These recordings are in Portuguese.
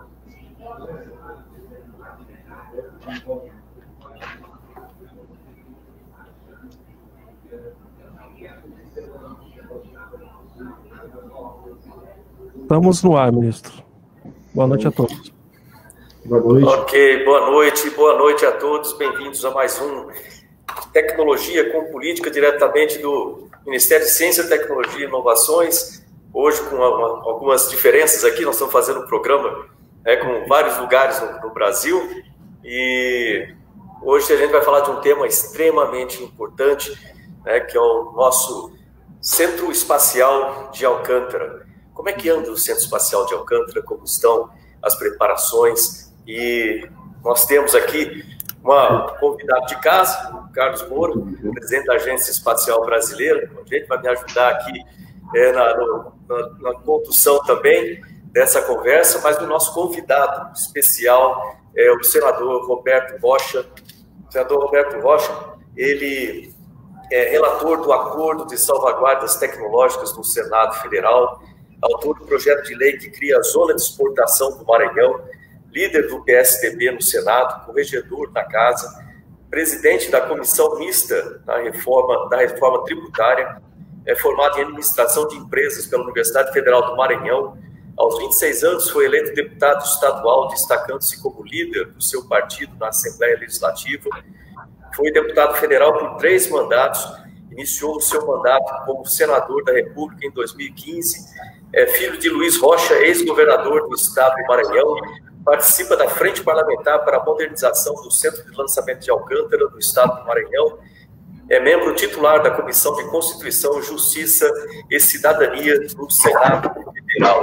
Estamos no ar, ministro. Boa noite a todos. Boa noite. Ok, boa noite a todos. Bem-vindos a mais um Tecnologia com Política, diretamente do Ministério de Ciência, Tecnologia e Inovações. Hoje, com algumas diferenças aqui, nós estamos fazendo um programa com vários lugares no Brasil. E hoje a gente vai falar de um tema extremamente importante, que é o nosso Centro Espacial de Alcântara. Como é que anda o Centro Espacial de Alcântara? Como estão as preparações? E nós temos aqui uma convidada de casa, o Carlos Moura, presidente da Agência Espacial Brasileira. A gente vai me ajudar aqui na condução também dessa conversa, mas o nosso convidado especial é o senador Roberto Rocha. O senador Roberto Rocha, ele é relator do Acordo de Salvaguardas Tecnológicas do Senado Federal, autor do projeto de lei que cria a Zona de Exportação do Maranhão, líder do PSDB no Senado, corregedor na Casa, presidente da Comissão Mista da Reforma Tributária, é formado em Administração de Empresas pela Universidade Federal do Maranhão. Aos 26 anos foi eleito deputado estadual, destacando-se como líder do seu partido na Assembleia Legislativa. Foi deputado federal por 3 mandatos, iniciou o seu mandato como senador da República em 2015, é filho de Luiz Rocha, ex-governador do estado do Maranhão, participa da Frente Parlamentar para a Modernização do Centro de Lançamento de Alcântara do estado do Maranhão, é membro titular da Comissão de Constituição, Justiça e Cidadania do Senado Federal.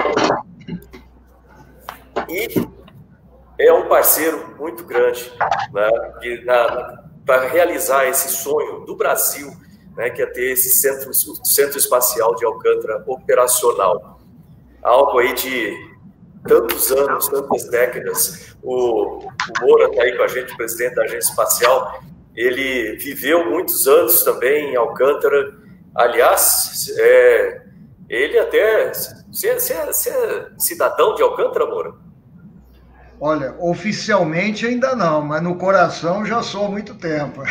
E é um parceiro muito grande para realizar esse sonho do Brasil, que é ter esse centro espacial de Alcântara operacional. Algo aí de tantos anos, tantas décadas. O Moura está aí com a gente, presidente da Agência Espacial. Ele viveu muitos anos também em Alcântara. Aliás, ele até... Você é cidadão de Alcântara, Moura? Olha, oficialmente ainda não, mas no coração já sou há muito tempo.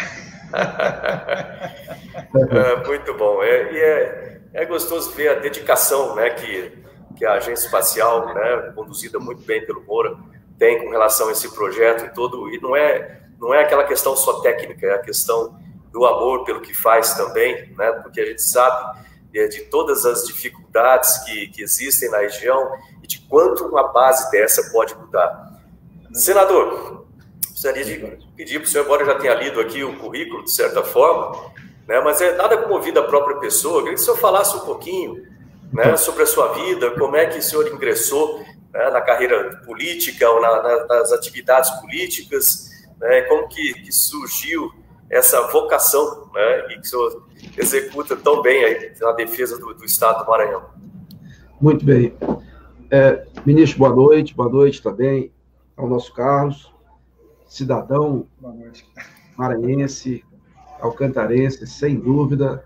Muito bom. É gostoso ver a dedicação, que a Agência Espacial, conduzida muito bem pelo Moura, tem com relação a esse projeto e todo. E não é aquela questão só técnica, é a questão do amor pelo que faz também, porque a gente sabe de todas as dificuldades que existem na região e de quanto uma base dessa pode mudar. Senador, gostaria de pedir para o senhor, embora já tenha lido aqui o currículo, de certa forma, mas nada como ouvir da própria pessoa. Eu queria que o senhor falasse um pouquinho sobre a sua vida, como é que o senhor ingressou na carreira política ou nas atividades políticas, como que surgiu essa vocação e que o senhor executa tão bem aí na defesa do Estado do Maranhão. Muito bem. Ministro, boa noite também ao nosso Carlos, cidadão maranhense, alcantarense, sem dúvida.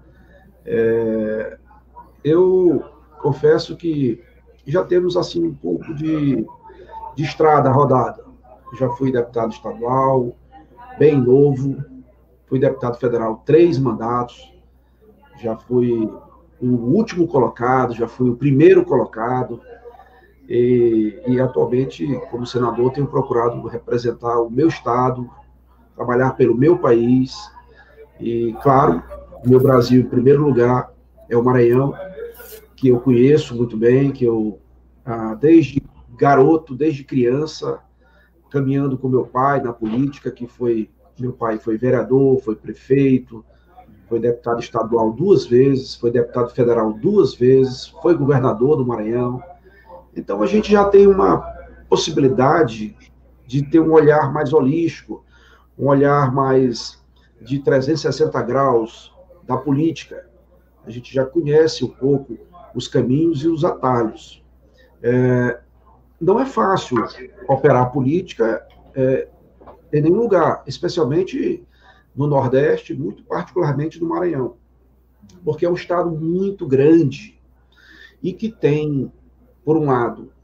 Eu confesso que já temos assim um pouco de estrada rodada. Já fui deputado estadual, bem novo, fui deputado federal 3 mandatos, já fui o último colocado, já fui o primeiro colocado, e atualmente, como senador, tenho procurado representar o meu estado, trabalhar pelo meu país, e, claro, o meu Brasil, em primeiro lugar, é o Maranhão, que eu conheço muito bem, que eu, desde garoto, desde criança, caminhando com meu pai na política, meu pai foi vereador, foi prefeito, foi deputado estadual 2 vezes, foi deputado federal 2 vezes, foi governador do Maranhão. Então, a gente já tem uma possibilidade de ter um olhar mais holístico, um olhar mais de 360 graus da política. A gente já conhece um pouco os caminhos e os atalhos. Não é fácil operar política em nenhum lugar, especialmente no Nordeste, muito particularmente no Maranhão, porque é um estado muito grande e que tem, por um lado,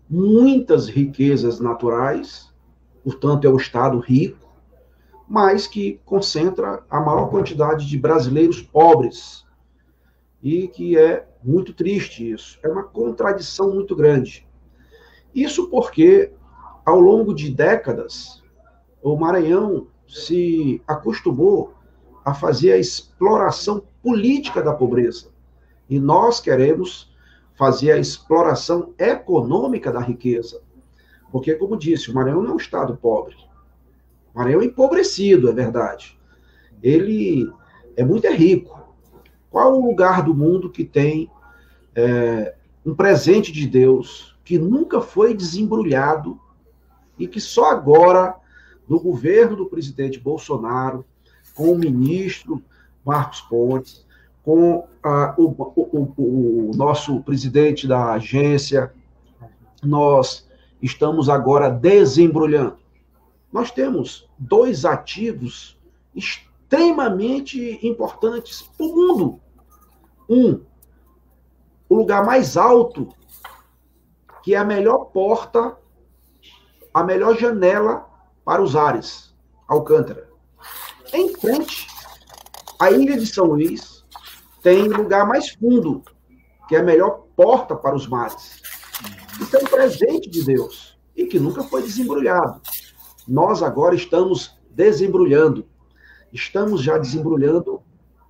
muitas riquezas naturais, portanto, é um estado rico, mas que concentra a maior quantidade de brasileiros pobres. E que é muito triste isso. É uma contradição muito grande. Isso porque, ao longo de décadas, o Maranhão se acostumou a fazer a exploração política da pobreza. E nós queremos fazer a exploração econômica da riqueza. Porque, como disse, o Maranhão não é um estado pobre. O Maranhão é empobrecido, é verdade. Ele é muito rico. Qual o lugar do mundo que tem um presente de Deus que nunca foi desembrulhado e que só agora, no governo do presidente Bolsonaro, com o ministro Marcos Pontes, com o nosso presidente da agência, nós estamos agora desembrulhando. Nós temos 2 ativos extremamente importantes para o mundo. O lugar mais alto, que é a melhor porta, a melhor janela para os ares, Alcântara. Em frente, a ilha de São Luís tem o lugar mais fundo, que é a melhor porta para os mares. Isso é um presente de Deus e que nunca foi desembrulhado. Nós agora estamos desembrulhando. Estamos já desembrulhando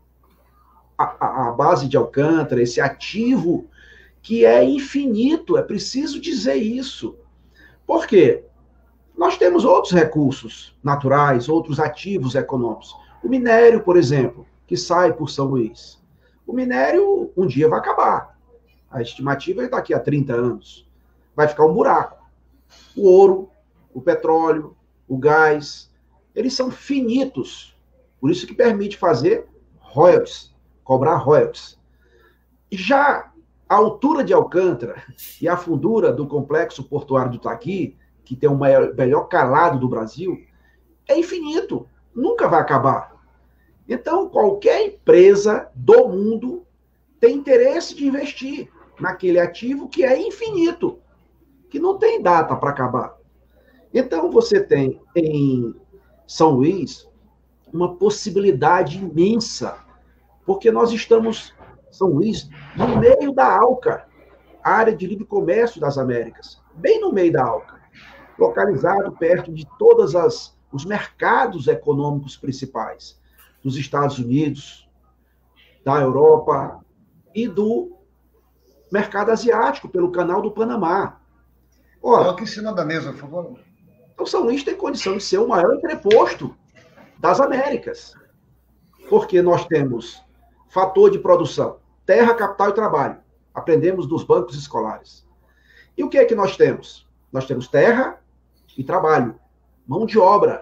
a base de Alcântara, esse ativo que é infinito, é preciso dizer isso. Por quê? Nós temos outros recursos naturais, outros ativos econômicos. O minério, por exemplo, que sai por São Luís. O minério um dia vai acabar. A estimativa é daqui a 30 anos. Vai ficar um buraco. O ouro, o petróleo, o gás, eles são finitos. Por isso que permite fazer royalties, cobrar royalties. Já a altura de Alcântara e a fundura do complexo portuário do Itaqui, que tem o melhor calado do Brasil, é infinito, nunca vai acabar. Então, qualquer empresa do mundo tem interesse de investir naquele ativo que é infinito, que não tem data para acabar. Então, você tem em São Luís uma possibilidade imensa, porque nós estamos, São Luís, no meio da ALCA, Área de Livre Comércio das Américas, bem no meio da ALCA, localizado perto de todos os mercados econômicos principais, dos Estados Unidos, da Europa e do mercado asiático, pelo canal do Panamá. Ora, coloque em cima da mesa, por favor. Então, São Luís tem condição de ser o maior entreposto das Américas, porque nós temos fator de produção, terra, capital e trabalho. Aprendemos dos bancos escolares. E o que é que nós temos? Nós temos terra e trabalho, mão de obra,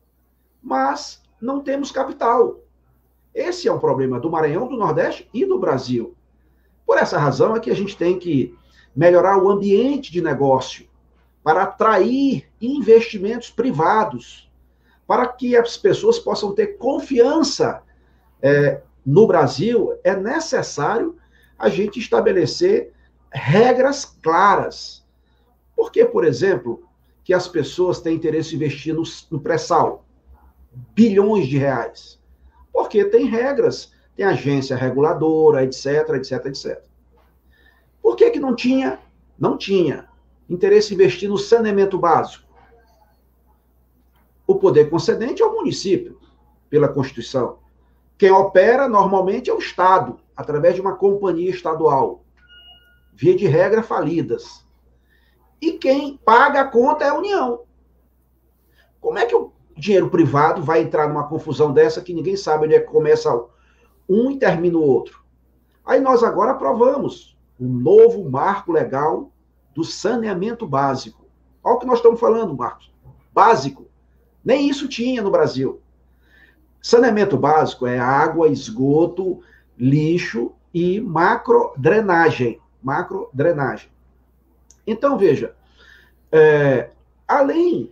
mas não temos capital. Esse é um problema do Maranhão, do Nordeste e do Brasil. Por essa razão é que a gente tem que melhorar o ambiente de negócio para atrair investimentos privados, para que as pessoas possam ter confiança no Brasil. É necessário a gente estabelecer regras claras. Por que, por exemplo, que as pessoas têm interesse em investir no pré-sal? Bilhões de reais. Porque tem regras, tem agência reguladora, etc, etc, etc. Por que não tinha? Não tinha interesse em investir no saneamento básico. O poder concedente é o município, pela Constituição. Quem opera normalmente é o Estado, através de uma companhia estadual. Via de regra, falidas. E quem paga a conta é a União. Como é que o dinheiro privado vai entrar numa confusão dessa que ninguém sabe onde é que começa um e termina o outro? Aí nós agora aprovamos um novo marco legal do saneamento básico. Olha o que nós estamos falando, Marcos. Básico. Nem isso tinha no Brasil. Saneamento básico é água, esgoto, lixo e macrodrenagem. Macrodrenagem. Então, veja, além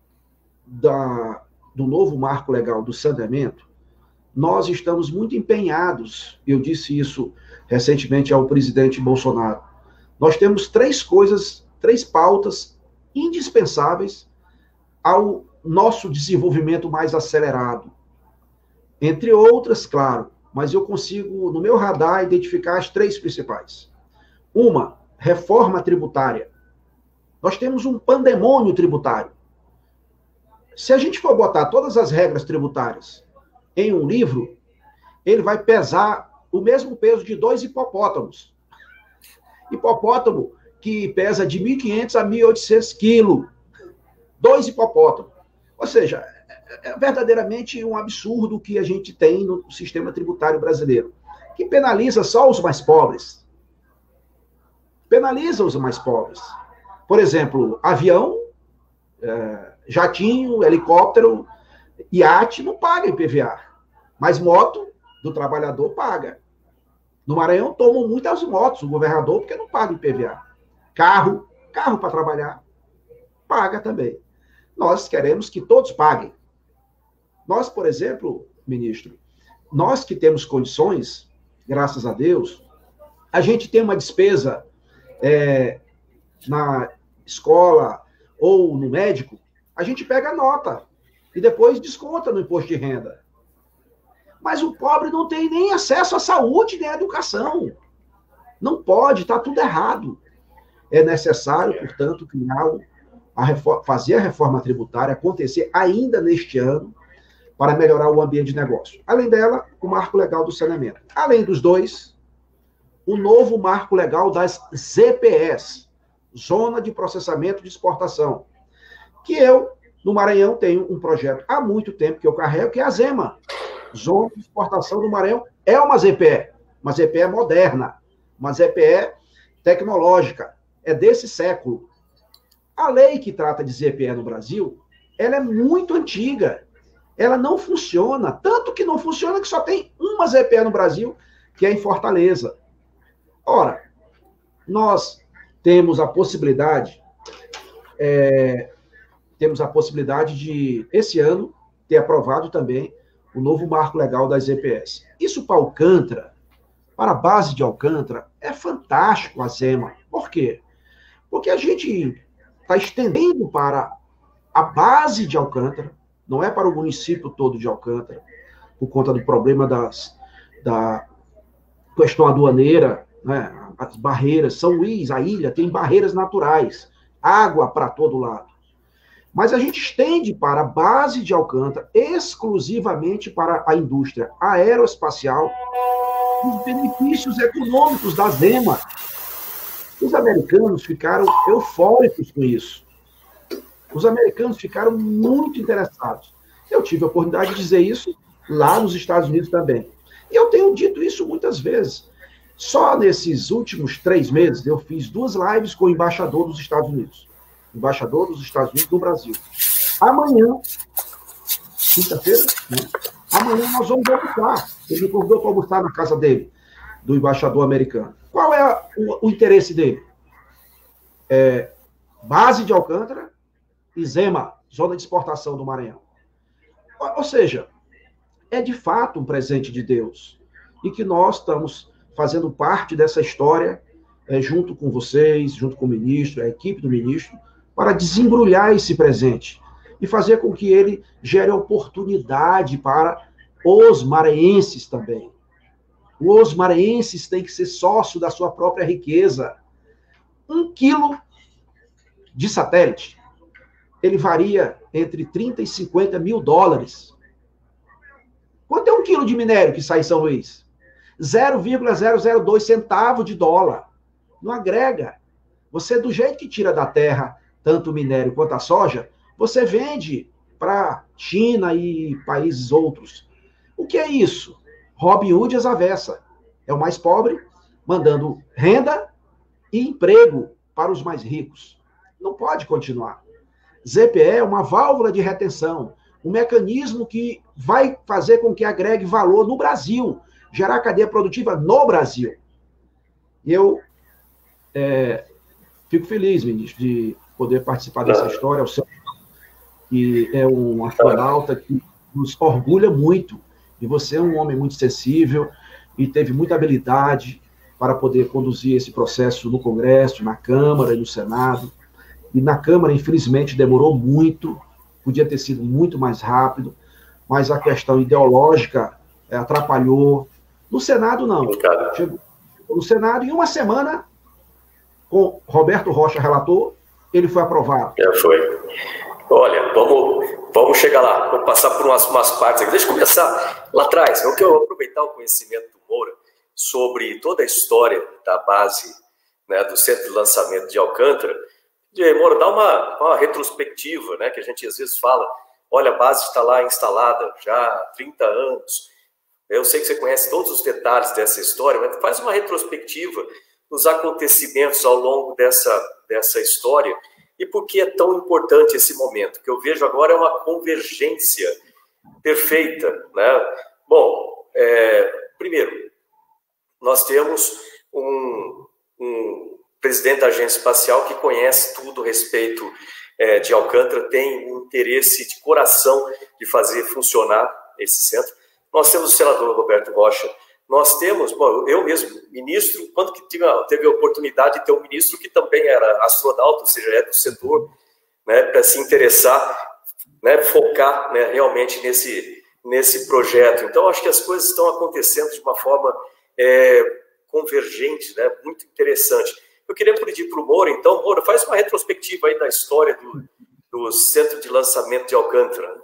do novo marco legal do saneamento, nós estamos muito empenhados, eu disse isso recentemente ao presidente Bolsonaro, nós temos três 3 pautas indispensáveis ao nosso desenvolvimento mais acelerado. Entre outras, claro, mas eu consigo, no meu radar, identificar as 3 principais. Uma, reforma tributária. Nós temos um pandemônio tributário. Se a gente for botar todas as regras tributárias em um livro, ele vai pesar o mesmo peso de 2 hipopótamos. Hipopótamo que pesa de 1.500 a 1.800 quilos. 2 hipopótamos. Ou seja, é verdadeiramente um absurdo que a gente tem no sistema tributário brasileiro, que penaliza só os mais pobres. Penaliza os mais pobres. Por exemplo, avião, jatinho, helicóptero, iate não paga IPVA, mas moto do trabalhador paga. No Maranhão tomam muitas motos o governador porque não paga IPVA. Carro para trabalhar, paga também. Nós queremos que todos paguem. Nós, por exemplo, ministro, nós que temos condições, graças a Deus, a gente tem uma despesa na escola ou no médico, a gente pega a nota e depois desconta no imposto de renda. Mas o pobre não tem nem acesso à saúde nem à educação. Não pode, está tudo errado. É necessário, portanto, fazer a reforma tributária acontecer ainda neste ano para melhorar o ambiente de negócio. Além dela, o marco legal do saneamento. Além dos 2, o novo marco legal das ZPEs, Zona de Processamento de Exportação, que eu, no Maranhão, tenho um projeto há muito tempo que eu carrego, que é a ZEMA. Zona de Exportação do Maranhão é uma ZPE moderna, uma ZPE tecnológica, é desse século. A lei que trata de ZPE no Brasil, ela é muito antiga, ela não funciona, tanto que não funciona que só tem uma ZPE no Brasil, que é em Fortaleza. Ora, nós temos a possibilidade de, esse ano, ter aprovado também o novo marco legal das ZPEs. Isso para Alcântara, para a base de Alcântara, é fantástico a ZEMA. Por quê? Porque a gente está estendendo para a base de Alcântara, não é para o município todo de Alcântara, por conta do problema da questão aduaneira, né? As barreiras. São Luís, a ilha, tem barreiras naturais, água para todo lado. Mas a gente estende para a base de Alcântara, exclusivamente para a indústria aeroespacial, os benefícios econômicos da ZEMA. Os americanos ficaram eufóricos com isso. Os americanos ficaram muito interessados. Eu tive a oportunidade de dizer isso lá nos Estados Unidos também. E eu tenho dito isso muitas vezes. Só nesses últimos 3 meses, eu fiz 2 lives com o embaixador dos Estados Unidos. Embaixador dos Estados Unidos no Brasil. Amanhã, quinta-feira, né? Amanhã nós vamos almoçar. Ele me convidou para almoçar na casa dele, do embaixador americano. Qual é o interesse dele? Base de Alcântara e ZEMA, Zona de Exportação do Maranhão. Ou seja, é de fato um presente de Deus. E que nós estamos fazendo parte dessa história, junto com vocês, junto com o ministro, a equipe do ministro, para desembrulhar esse presente e fazer com que ele gere oportunidade para os maranhenses também. Os maranhenses têm que ser sócio da sua própria riqueza. 1 quilo de satélite, ele varia entre 30 e 50 mil dólares. Quanto é 1 quilo de minério que sai em São Luís? 0,002 centavo de dólar. Não agrega. Você, do jeito que tira da terra tanto o minério quanto a soja, você vende para China e países outros. O que é isso? Robin Hood às avessas. É o mais pobre mandando renda e emprego para os mais ricos. Não pode continuar. ZPE é uma válvula de retenção, um mecanismo que vai fazer com que agregue valor no Brasil, gerar cadeia produtiva no Brasil. E eu fico feliz, ministro, de poder participar dessa história. O senhor, que é um astronauta que nos orgulha muito. E você é um homem muito sensível e teve muita habilidade. para poder conduzir esse processo no Congresso, na Câmara e no Senado. E na Câmara, infelizmente, demorou muito, podia ter sido muito mais rápido, mas a questão ideológica atrapalhou. No Senado, não. Chegou no Senado, em uma semana, com Roberto Rocha relator, ele foi aprovado. Foi. Olha, vamos chegar lá, vamos passar por umas partes aqui. Deixa eu começar lá atrás. Eu quero aproveitar o conhecimento do Moura sobre toda a história da base, né, do centro de lançamento de Alcântara. Moura, dá uma retrospectiva, né, que a gente às vezes fala, olha, a base está lá instalada já há 30 anos. Eu sei que você conhece todos os detalhes dessa história, mas faz uma retrospectiva dos acontecimentos ao longo dessa história e por que é tão importante esse momento, que eu vejo agora é uma convergência perfeita, né? Bom, primeiro, nós temos um presidente da Agência Espacial que conhece tudo a respeito de Alcântara, tem um interesse de coração de fazer funcionar esse centro. Nós temos o senador Roberto Rocha, nós temos, eu mesmo, ministro, quando que teve a oportunidade de ter um ministro que também era astronauta, ou seja, é do setor, né, para se interessar, né, focar, né, realmente nesse projeto. Então, acho que as coisas estão acontecendo de uma forma convergente, né, muito interessante. Eu queria pedir para o Moura, então, Moura, faz uma retrospectiva aí da história do Centro de Lançamento de Alcântara.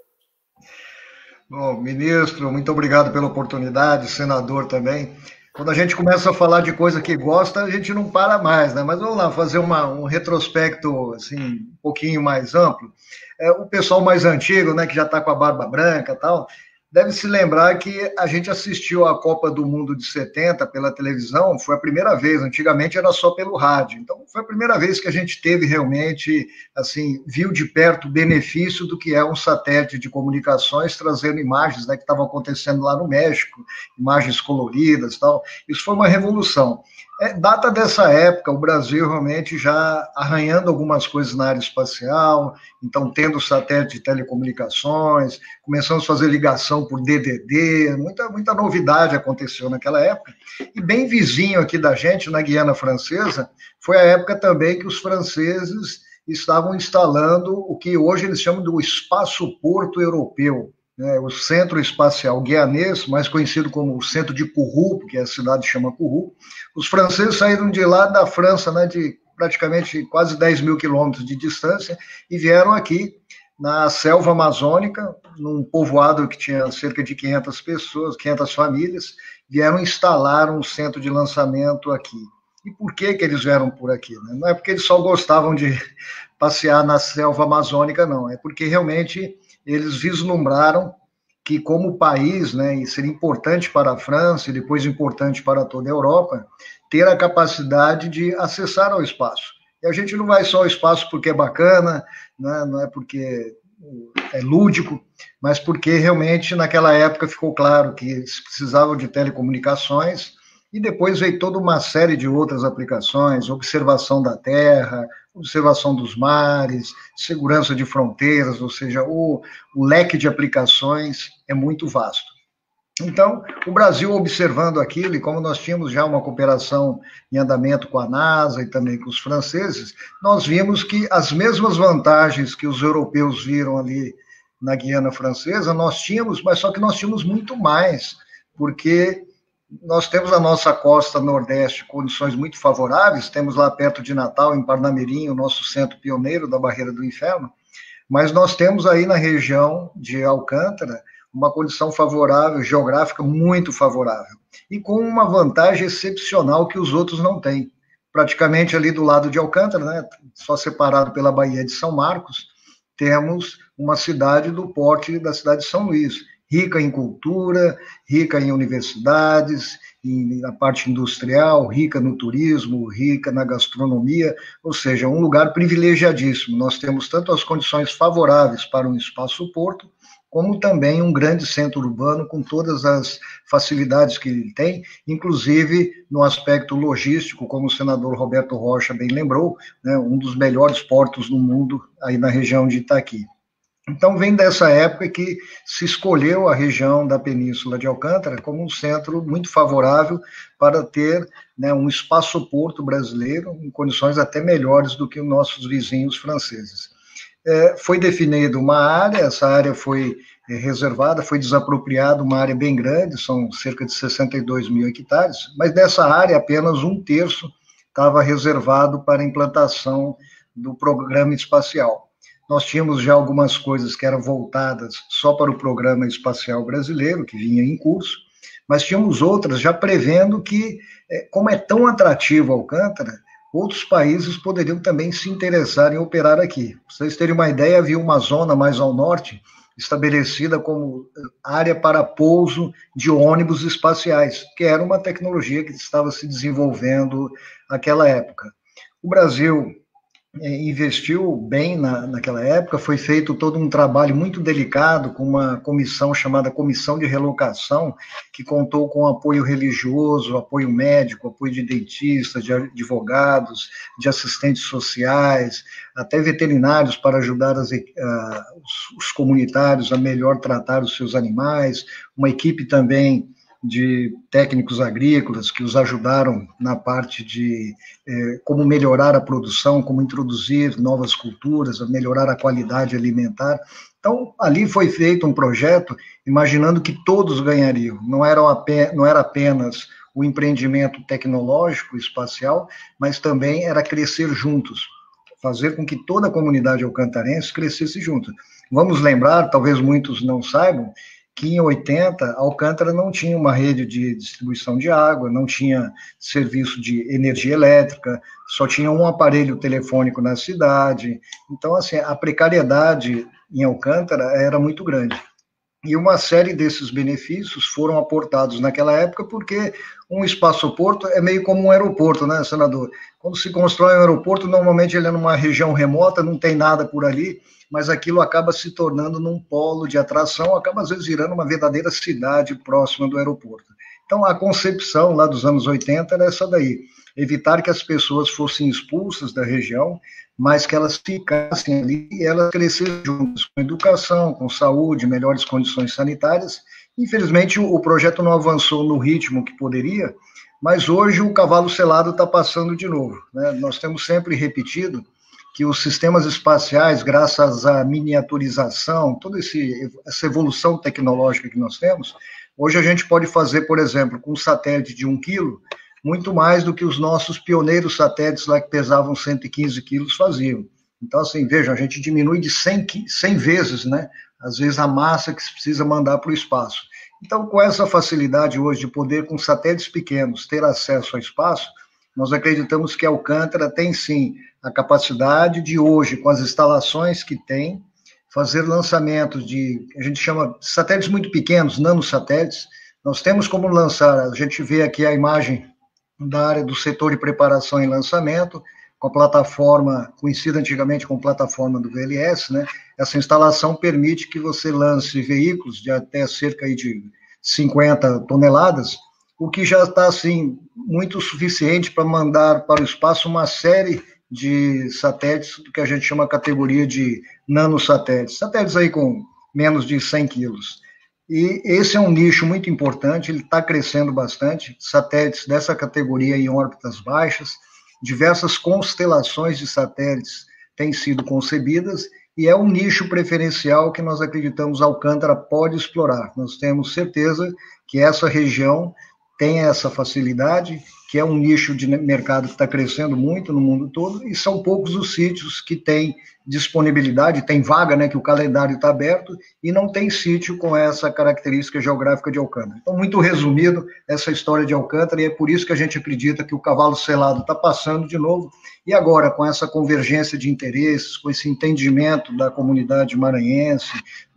Bom, ministro, muito obrigado pela oportunidade, senador também. Quando a gente começa a falar de coisa que gosta, a gente não para mais, né? Mas vamos lá, fazer um retrospecto, assim, um pouquinho mais amplo. O pessoal mais antigo, né, que já está com a barba branca e tal, deve se lembrar que a gente assistiu à Copa do Mundo de 70 pela televisão, foi a primeira vez, antigamente era só pelo rádio, então foi a primeira vez que a gente teve realmente, assim, viu de perto o benefício do que é um satélite de comunicações trazendo imagens, né, que estavam acontecendo lá no México, imagens coloridas e tal, isso foi uma revolução. Data dessa época, o Brasil realmente já arranhando algumas coisas na área espacial, então tendo satélite de telecomunicações, começamos a fazer ligação por DDD, muita novidade aconteceu naquela época. E bem vizinho aqui da gente, na Guiana Francesa, foi a época também que os franceses estavam instalando o que hoje eles chamam do Espaço Porto Europeu, o Centro Espacial Guianês, mais conhecido como o Centro de Kourou, porque a cidade chama Kourou. Os franceses saíram de lá da França, né, de praticamente quase 10 mil quilômetros de distância, e vieram aqui na selva amazônica, num povoado que tinha cerca de 500 pessoas, 500 famílias, vieram instalar um centro de lançamento aqui. E por que eles vieram por aqui? Né? Não é porque eles só gostavam de passear na selva amazônica, não. É porque realmente eles vislumbraram que, como país, né, e seria importante para a França e depois importante para toda a Europa, ter a capacidade de acessar ao espaço. E a gente não vai só ao espaço porque é bacana, né, não é porque é lúdico, mas porque realmente naquela época ficou claro que eles precisavam de telecomunicações, e depois veio toda uma série de outras aplicações, observação da Terra, observação dos mares, segurança de fronteiras, ou seja, o leque de aplicações é muito vasto. Então, o Brasil observando aquilo, e como nós tínhamos já uma cooperação em andamento com a NASA e também com os franceses, nós vimos que as mesmas vantagens que os europeus viram ali na Guiana Francesa, nós tínhamos, mas só que nós tínhamos muito mais, porque nós temos na nossa costa nordeste condições muito favoráveis, temos lá perto de Natal, em Parnamirim, o nosso centro pioneiro da Barreira do Inferno, mas nós temos aí na região de Alcântara uma condição favorável, geográfica muito favorável, e com uma vantagem excepcional que os outros não têm. Praticamente ali do lado de Alcântara, né, só separado pela Baía de São Marcos, temos uma cidade do porte da cidade de São Luís, rica em cultura, rica em universidades, na parte industrial, rica no turismo, rica na gastronomia, ou seja, um lugar privilegiadíssimo. Nós temos tanto as condições favoráveis para um espaço porto, como também um grande centro urbano com todas as facilidades que ele tem, inclusive no aspecto logístico, como o senador Roberto Rocha bem lembrou, né, um dos melhores portos no mundo aí na região de Itaqui. Então, vem dessa época que se escolheu a região da Península de Alcântara como um centro muito favorável para ter, né, um espaço-porto brasileiro em condições até melhores do que os nossos vizinhos franceses. Foi definida uma área, essa área foi reservada, foi desapropriada, uma área bem grande, são cerca de 62 mil hectares, mas dessa área apenas 1/3 estava reservado para a implantação do programa espacial. Nós tínhamos já algumas coisas que eram voltadas só para o programa espacial brasileiro, que vinha em curso, mas tínhamos outras já prevendo que, como é tão atrativo Alcântara, outros países poderiam também se interessar em operar aqui. Para vocês terem uma ideia, havia uma zona mais ao norte, estabelecida como área para pouso de ônibus espaciais, que era uma tecnologia que estava se desenvolvendo naquela época. O Brasil investiu bem naquela época, foi feito todo um trabalho muito delicado com uma comissão chamada Comissão de Relocação, que contou com apoio religioso, apoio médico, apoio de dentistas, de advogados, de assistentes sociais, até veterinários para ajudar os comunitários a melhor tratar os seus animais, uma equipe também de técnicos agrícolas que os ajudaram na parte de como melhorar a produção, como introduzir novas culturas, melhorar a qualidade alimentar. Então, ali foi feito um projeto imaginando que todos ganhariam, não era apenas o empreendimento tecnológico espacial, mas também era crescer juntos, fazer com que toda a comunidade alcantarense crescesse junto. Vamos lembrar, talvez muitos não saibam, que em 80, Alcântara não tinha uma rede de distribuição de água, não tinha serviço de energia elétrica, só tinha um aparelho telefônico na cidade. Então, assim, a precariedade em Alcântara era muito grande. E uma série desses benefícios foram aportados naquela época, porque um espaço-porto é meio como um aeroporto, né, senador? Quando se constrói um aeroporto, normalmente ele é numa região remota, não tem nada por ali, mas aquilo acaba se tornando num polo de atração, acaba às vezes virando uma verdadeira cidade próxima do aeroporto. Então, a concepção lá dos anos 80 era essa daí, evitar que as pessoas fossem expulsas da região, mas que elas ficassem ali e elas crescessem juntas, com educação, com saúde, melhores condições sanitárias. Infelizmente, o projeto não avançou no ritmo que poderia, mas hoje o cavalo selado está passando de novo, né? Nós temos sempre repetido que os sistemas espaciais, graças à miniaturização, toda essa evolução tecnológica que nós temos, hoje a gente pode fazer, por exemplo, com um satélite de 1 quilo, muito mais do que os nossos pioneiros satélites lá que pesavam 115 quilos faziam. Então, assim, vejam, a gente diminui de 100 vezes, né? Às vezes a massa que se precisa mandar para o espaço. Então, com essa facilidade hoje de poder, com satélites pequenos, ter acesso ao espaço, nós acreditamos que Alcântara tem, sim, a capacidade de hoje, com as instalações que tem, fazer lançamentos de, a gente chama satélites muito pequenos, nanosatélites. Nós temos como lançar, a gente vê aqui a imagem da área do setor de preparação e lançamento, com a plataforma, conhecida antigamente como plataforma do VLS, né? Essa instalação permite que você lance veículos de até cerca de 50 toneladas, o que já está, assim, muito suficiente para mandar para o espaço uma série de satélites, do que a gente chama categoria de nanosatélites, satélites aí com menos de 100 quilos. E esse é um nicho muito importante, ele está crescendo bastante, satélites dessa categoria em órbitas baixas, diversas constelações de satélites têm sido concebidas, e é um nicho preferencial que nós acreditamos Alcântara pode explorar. Nós temos certeza que essa região tem essa facilidade, que é um nicho de mercado que está crescendo muito no mundo todo, e são poucos os sítios que têm disponibilidade, tem vaga, né, que o calendário está aberto, e não tem sítio com essa característica geográfica de Alcântara. Então, muito resumido, essa história de Alcântara, e é por isso que a gente acredita que o cavalo selado está passando de novo, e agora, com essa convergência de interesses, com esse entendimento da comunidade maranhense,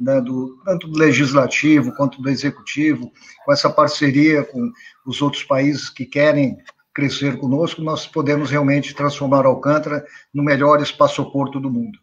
tanto do legislativo quanto do executivo, com essa parceria com os outros países que querem crescer conosco, nós podemos realmente transformar Alcântara no melhor espaço-porto do mundo.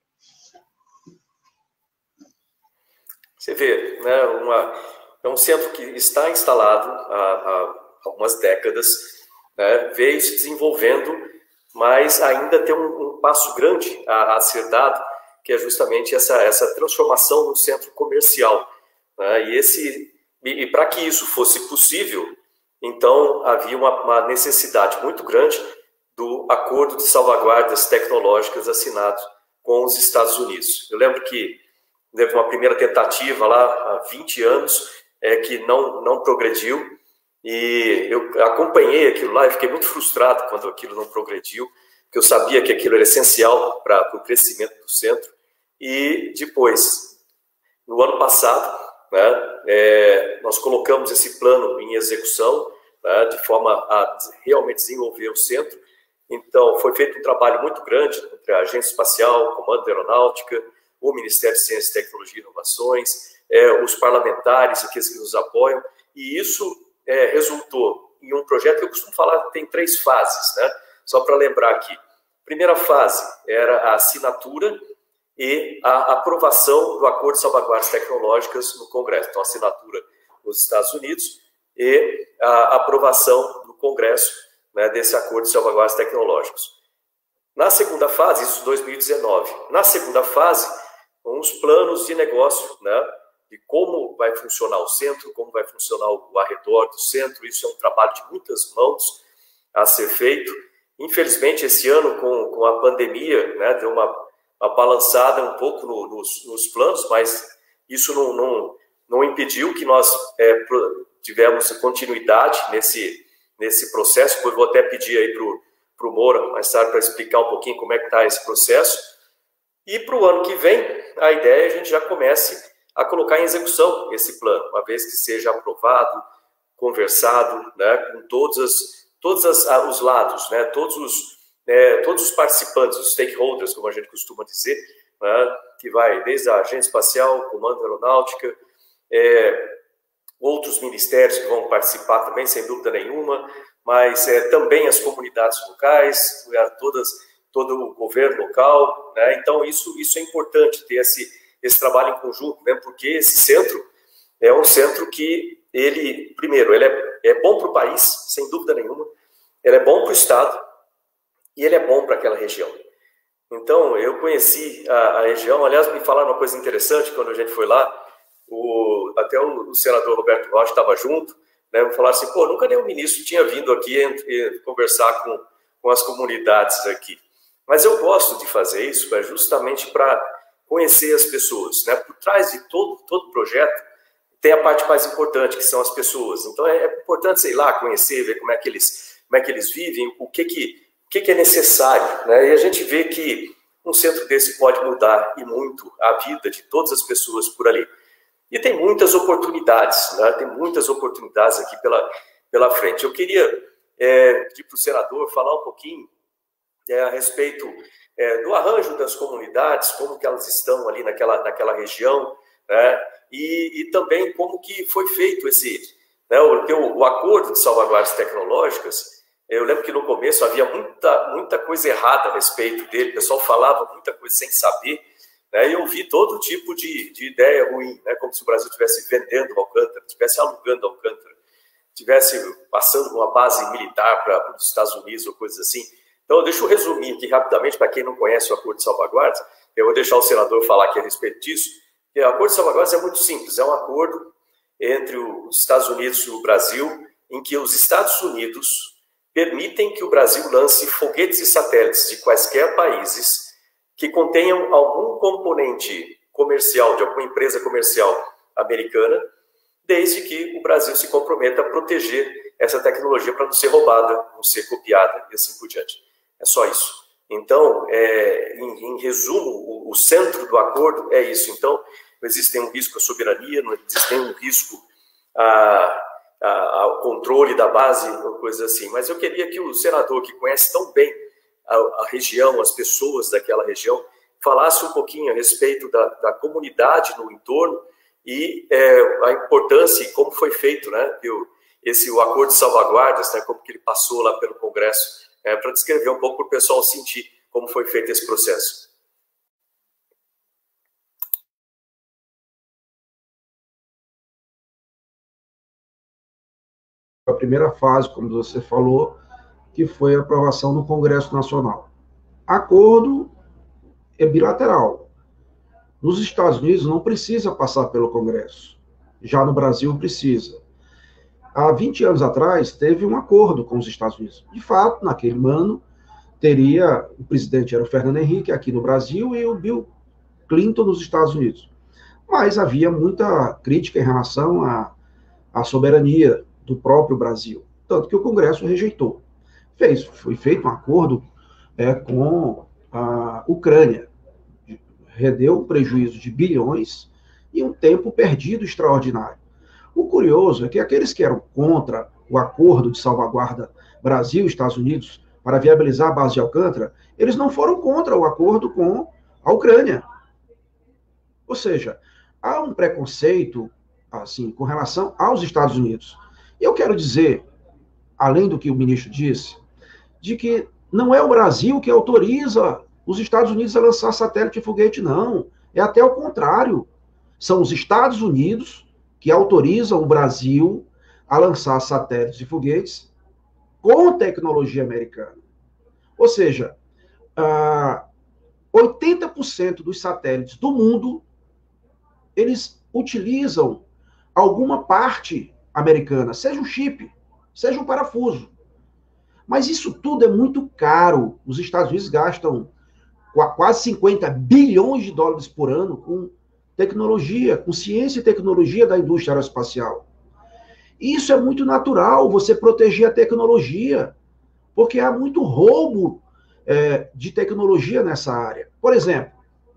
Você vê, né, é um centro que está instalado há algumas décadas, né, veio se desenvolvendo, mas ainda tem um passo grande a ser dado, que é justamente essa transformação no centro comercial, né? E para que isso fosse possível, então havia uma necessidade muito grande do acordo de salvaguardas tecnológicas assinado com os Estados Unidos. Eu lembro que teve uma primeira tentativa lá há 20 anos, que não progrediu, e eu acompanhei aquilo lá e fiquei muito frustrado quando aquilo não progrediu, porque eu sabia que aquilo era essencial para o crescimento do centro. E depois, no ano passado, né, nós colocamos esse plano em execução, né, de forma a realmente desenvolver o centro. Então, foi feito um trabalho muito grande entre a Agência Espacial, o Comando da Aeronáutica, o Ministério de Ciência, Tecnologia e Inovações, os parlamentares que nos apoiam, e isso resultou em um projeto que eu costumo falar que tem 3 fases, né? Só para lembrar aqui. Primeira fase era a assinatura e a aprovação do Acordo de Salvaguardas Tecnológicas no Congresso. Então, a assinatura nos Estados Unidos e a aprovação no Congresso, né, desse Acordo de Salvaguardas Tecnológicos. Na segunda fase, isso em 2019, na segunda fase, com os planos de negócio, né, de como vai funcionar o centro, como vai funcionar o arredor do centro. Isso é um trabalho de muitas mãos a ser feito. Infelizmente, esse ano, com a pandemia, né, deu uma balançada um pouco nos planos, mas isso não impediu que nós tivemos continuidade nesse processo. Depois vou até pedir aí para o Moura, mais tarde, para explicar um pouquinho como é que está esse processo. E para o ano que vem, a ideia é a gente já comece a colocar em execução esse plano, uma vez que seja aprovado, conversado, né, com todos os lados, né, todos os participantes, os stakeholders, como a gente costuma dizer, né, que vai desde a Agência Espacial, Comando da Aeronáutica, outros ministérios que vão participar também, sem dúvida nenhuma, mas também as comunidades locais, todo o governo local, né? Então isso é importante, ter esse trabalho em conjunto, né? Porque esse centro é um centro que primeiro, ele é bom para o país, sem dúvida nenhuma, ele é bom para o Estado e ele é bom para aquela região. Então, eu conheci a região, aliás, me falaram uma coisa interessante quando a gente foi lá, até o senador Roberto Rocha estava junto, né? Me falaram assim, nunca nenhum ministro tinha vindo aqui conversar com as comunidades aqui. Mas eu gosto de fazer isso, justamente para conhecer as pessoas, né? Por trás de todo projeto tem a parte mais importante, que são as pessoas. Então é importante, sei lá, conhecer, ver como é que eles vivem, o que é necessário, né? E a gente vê que um centro desse pode mudar e muito a vida de todas as pessoas por ali. E tem muitas oportunidades, né? Tem muitas oportunidades aqui pela frente. Eu queria pedir para o senador falar um pouquinho a respeito do arranjo das comunidades, como que elas estão ali naquela região, né? E também como que foi feito né, o acordo de salvaguardas tecnológicas. Eu lembro que no começo havia muita coisa errada a respeito dele, o pessoal falava muita coisa sem saber, né? E eu vi todo tipo de ideia ruim, né? Como se o Brasil estivesse vendendo Alcântara, estivesse alugando Alcântara, estivesse passando uma base militar para os Estados Unidos ou coisas assim. Então, deixa eu resumir aqui rapidamente, para quem não conhece o Acordo de Salvaguardas, eu vou deixar o senador falar aqui a respeito disso. O Acordo de Salvaguardas é muito simples, é um acordo entre os Estados Unidos e o Brasil, em que os Estados Unidos permitem que o Brasil lance foguetes e satélites de quaisquer países que contenham algum componente comercial, de alguma empresa comercial americana, desde que o Brasil se comprometa a proteger essa tecnologia para não ser roubada, não ser copiada e assim por diante. É só isso. Então, em resumo, o centro do acordo é isso. Então, não existe um risco à soberania, não existe um risco ao controle da base, ou coisas assim. Mas eu queria que o senador, que conhece tão bem a região, as pessoas daquela região, falasse um pouquinho a respeito da comunidade no entorno e a importância e como foi feito, né, o acordo de salvaguardas, né, como que ele passou lá pelo Congresso, para descrever um pouco para o pessoal sentir como foi feito esse processo. A primeira fase, como você falou, que foi a aprovação no Congresso Nacional. Acordo é bilateral. Nos Estados Unidos não precisa passar pelo Congresso. Já no Brasil precisa. Há 20 anos atrás, teve um acordo com os Estados Unidos. De fato, naquele ano, o presidente era o Fernando Henrique aqui no Brasil e o Bill Clinton nos Estados Unidos. Mas havia muita crítica em relação à soberania do próprio Brasil. Tanto que o Congresso rejeitou. Foi feito um acordo com a Ucrânia. Rendeu um prejuízo de bilhões e um tempo perdido extraordinário. O curioso é que aqueles que eram contra o acordo de salvaguarda Brasil e Estados Unidos para viabilizar a base de Alcântara, eles não foram contra o acordo com a Ucrânia. Ou seja, há um preconceito assim com relação aos Estados Unidos. E eu quero dizer, além do que o ministro disse, de que não é o Brasil que autoriza os Estados Unidos a lançar satélite e foguete, não. É até o contrário. São os Estados Unidos que autorizam o Brasil a lançar satélites e foguetes com tecnologia americana. Ou seja, 80% dos satélites do mundo, eles utilizam alguma parte americana, seja um chip, seja um parafuso. Mas isso tudo é muito caro. Os Estados Unidos gastam quase 50 bilhões de dólares por ano com tecnologia, com ciência e tecnologia da indústria aeroespacial. E isso é muito natural, você proteger a tecnologia, porque há muito roubo de tecnologia nessa área. Por exemplo,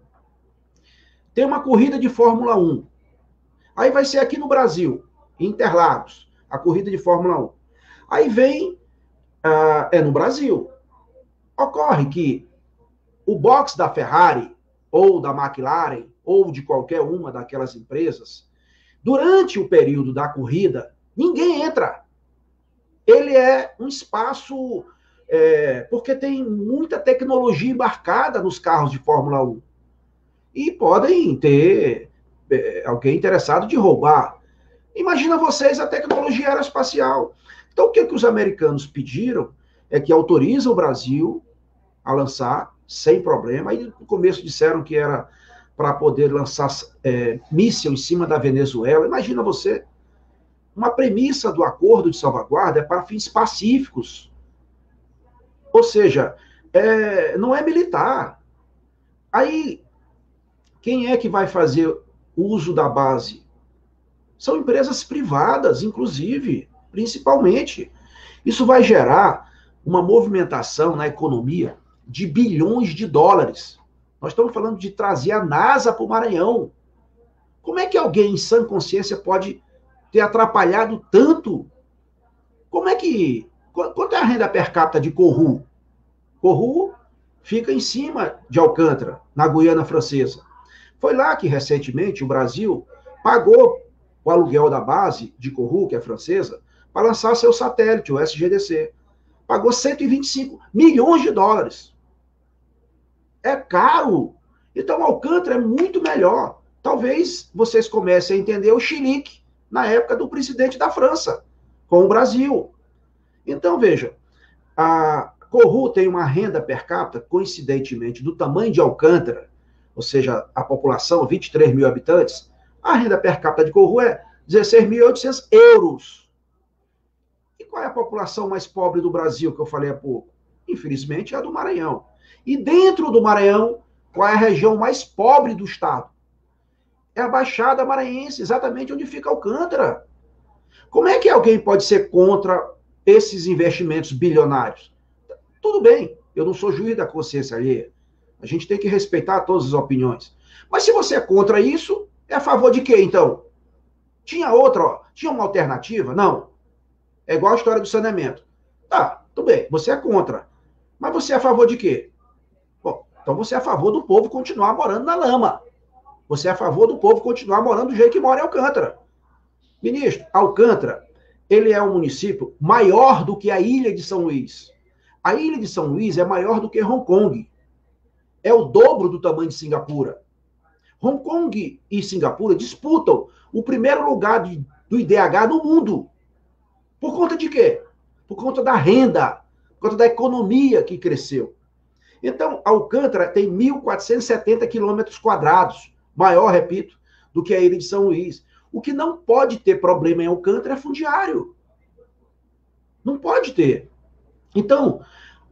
tem uma corrida de Fórmula 1. Aí vai ser aqui no Brasil, em Interlagos, a corrida de Fórmula 1. Aí vem, no Brasil. Ocorre que o box da Ferrari, ou da McLaren, ou de qualquer uma daquelas empresas, durante o período da corrida, ninguém entra. Ele é um espaço, porque tem muita tecnologia embarcada nos carros de Fórmula 1. E podem ter alguém interessado de roubar. Imagina vocês a tecnologia aeroespacial. Então, o que os americanos pediram é que autoriza o Brasil a lançar sem problema. Aí, no começo, disseram que era para poder lançar míssil em cima da Venezuela. Imagina você, uma premissa do acordo de salvaguarda é para fins pacíficos. Ou seja, não é militar. Aí, quem é que vai fazer uso da base? São empresas privadas, inclusive, principalmente. Isso vai gerar uma movimentação na economia de bilhões de dólares. Nós estamos falando de trazer a NASA para o Maranhão. Como é que alguém em sã consciência pode ter atrapalhado tanto? Quanto é a renda per capita de Corru? Corru fica em cima de Alcântara, na Guiana Francesa. Foi lá que, recentemente, o Brasil pagou o aluguel da base de Corru, que é francesa, para lançar seu satélite, o SGDC. Pagou 125 milhões de dólares. É caro. Então, Alcântara é muito melhor. Talvez vocês comecem a entender o chilique na época do presidente da França, com o Brasil. Então, veja, a Corru tem uma renda per capita, coincidentemente, do tamanho de Alcântara, ou seja, a população, 23 mil habitantes, a renda per capita de Corru é 16.800 euros. E qual é a população mais pobre do Brasil, que eu falei há pouco? Infelizmente, é a do Maranhão. E dentro do Maranhão, qual é a região mais pobre do estado? É a Baixada Maranhense, exatamente onde fica Alcântara. Como é que alguém pode ser contra esses investimentos bilionários? Tudo bem, eu não sou juiz da consciência alheia. A gente tem que respeitar todas as opiniões. Mas se você é contra isso, é a favor de quê, então? Tinha uma alternativa? Não. É igual a história do saneamento. Tá, tudo bem, você é contra. Mas você é a favor de quê? Bom, então você é a favor do povo continuar morando na lama. Você é a favor do povo continuar morando do jeito que mora em Alcântara. Ministro, Alcântara, ele é um município maior do que a Ilha de São Luís. A Ilha de São Luís é maior do que Hong Kong. É o dobro do tamanho de Singapura. Hong Kong e Singapura disputam o primeiro lugar do IDH no mundo. Por conta de quê? Por conta da renda, por conta da economia que cresceu. Então, Alcântara tem 1.470 quilômetros quadrados, maior, repito, do que a ilha de São Luís. O que não pode ter problema em Alcântara é fundiário. Não pode ter. Então,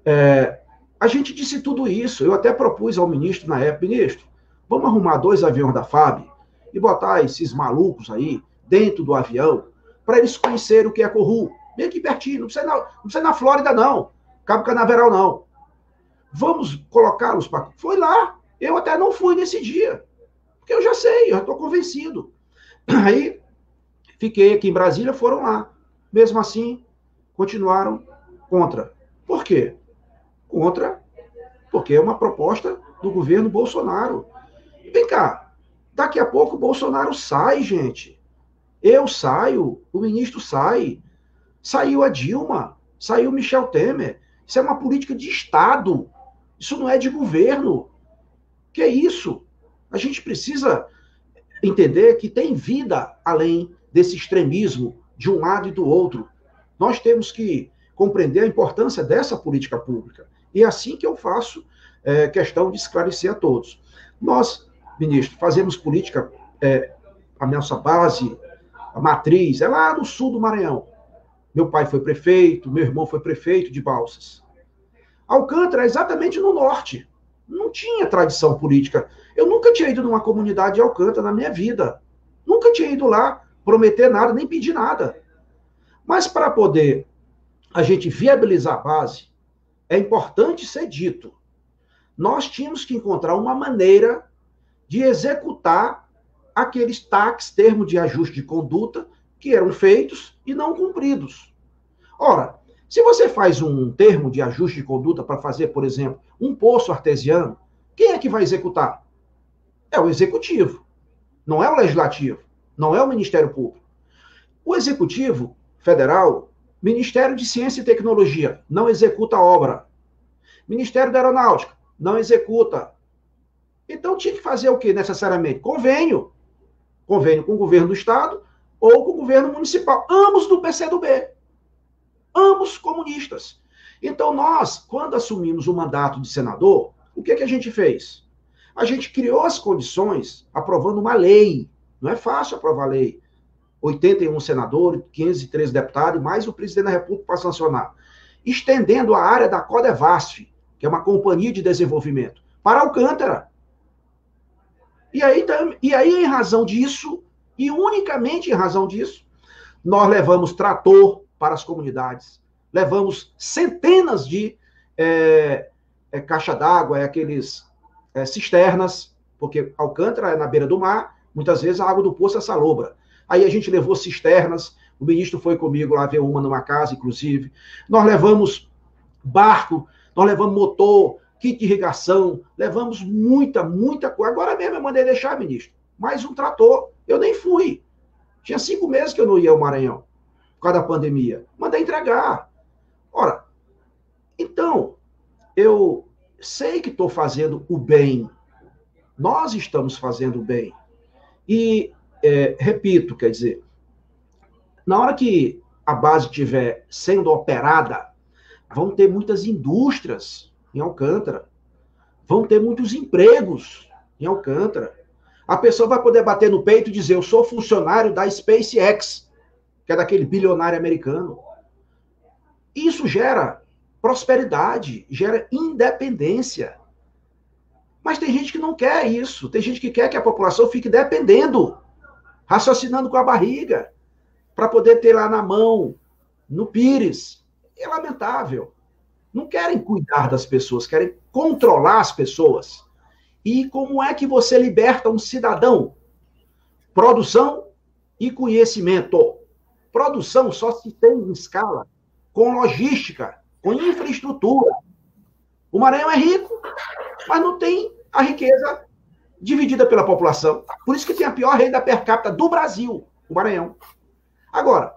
a gente disse tudo isso. Eu até propus ao ministro na época, ministro, vamos arrumar 2 aviões da FAB e botar esses malucos aí dentro do avião para eles conhecerem o que é Corru. Bem aqui pertinho, não precisa ir na Flórida, não. Cabo Canaveral, não. Vamos colocá-los para... Foi lá. Eu até não fui nesse dia. Porque eu já sei, eu já estou convencido. Aí, fiquei aqui em Brasília, foram lá. Mesmo assim, continuaram contra. Por quê? Contra, porque é uma proposta do governo Bolsonaro. Vem cá, daqui a pouco o Bolsonaro sai, gente. Eu saio, o ministro sai. Saiu a Dilma, saiu Michel Temer. Isso é uma política de Estado. Isso não é de governo. Que é isso? A gente precisa entender que tem vida além desse extremismo de um lado e do outro. Nós temos que compreender a importância dessa política pública. E é assim que eu faço questão de esclarecer a todos. Nós, ministro, fazemos política, a nossa base, a matriz, é lá no sul do Maranhão. Meu pai foi prefeito, meu irmão foi prefeito de Balsas. Alcântara é exatamente no norte. Não tinha tradição política. Eu nunca tinha ido numa comunidade de Alcântara na minha vida. Nunca tinha ido lá prometer nada, nem pedir nada. Mas para poder a gente viabilizar a base, é importante ser dito. Nós tínhamos que encontrar uma maneira de executar aqueles TACs, termos de ajuste de conduta, que eram feitos e não cumpridos. Ora, se você faz um termo de ajuste de conduta para fazer, por exemplo, um poço artesiano, quem é que vai executar? É o executivo, não é o legislativo, não é o Ministério Público. O executivo federal, Ministério de Ciência e Tecnologia, não executa a obra. Ministério da Aeronáutica, não executa. Então tinha que fazer o quê necessariamente? Convênio. Convênio com o governo do Estado ou com o governo municipal. Ambos do PCdoB. Ambos comunistas. Então nós, quando assumimos o mandato de senador, o que a gente fez? A gente criou as condições aprovando uma lei. Não é fácil aprovar lei. 81 senadores, 513 deputados, mais o presidente da República para sancionar. Estendendo a área da Codevasf, que é uma companhia de desenvolvimento, para Alcântara. E aí, em razão disso, e unicamente em razão disso, nós levamos trator para as comunidades, levamos centenas de caixa d'água, aqueles cisternas, porque Alcântara é na beira do mar, muitas vezes a água do poço é salobra. Aí a gente levou cisternas, o ministro foi comigo lá ver uma numa casa, inclusive. Nós levamos barco, nós levamos motor, kit de irrigação, levamos muita coisa. Agora mesmo eu mandei deixar, ministro, mais um trator. Eu nem fui. Tinha 5 meses que eu não ia ao Maranhão, por causa da pandemia. Mandei entregar. Ora, então, eu sei que estou fazendo o bem. Nós estamos fazendo o bem. E, repito, quer dizer, na hora que a base estiver sendo operada, vão ter muitas indústrias em Alcântara, vão ter muitos empregos em Alcântara. A pessoa vai poder bater no peito e dizer, eu sou funcionário da SpaceX, que é daquele bilionário americano. Isso gera prosperidade, gera independência. Mas tem gente que não quer isso. Tem gente que quer que a população fique dependendo, raciocinando com a barriga, para poder ter lá na mão, no pires. É lamentável. Não querem cuidar das pessoas, querem controlar as pessoas. E como é que você liberta um cidadão? Produção e conhecimento. Produção só se tem em escala com logística, com infraestrutura. O Maranhão é rico, mas não tem a riqueza dividida pela população. Por isso que tem a pior renda per capita do Brasil, o Maranhão. Agora.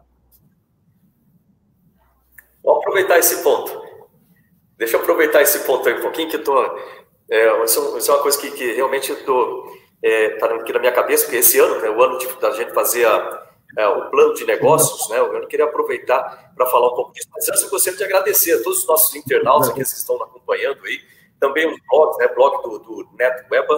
Vamos aproveitar esse ponto. Deixa eu aproveitar esse ponto aí um pouquinho, que eu tô... isso é uma coisa que realmente eu tô... tá aqui na minha cabeça, porque esse ano, né, o ano da gente fazer o plano de negócios, né, eu queria aproveitar para falar um pouco disso, mas antes eu gostaria de agradecer a todos os nossos internautas aqui que estão acompanhando aí, também os blogs, né, blog do Neto Weba,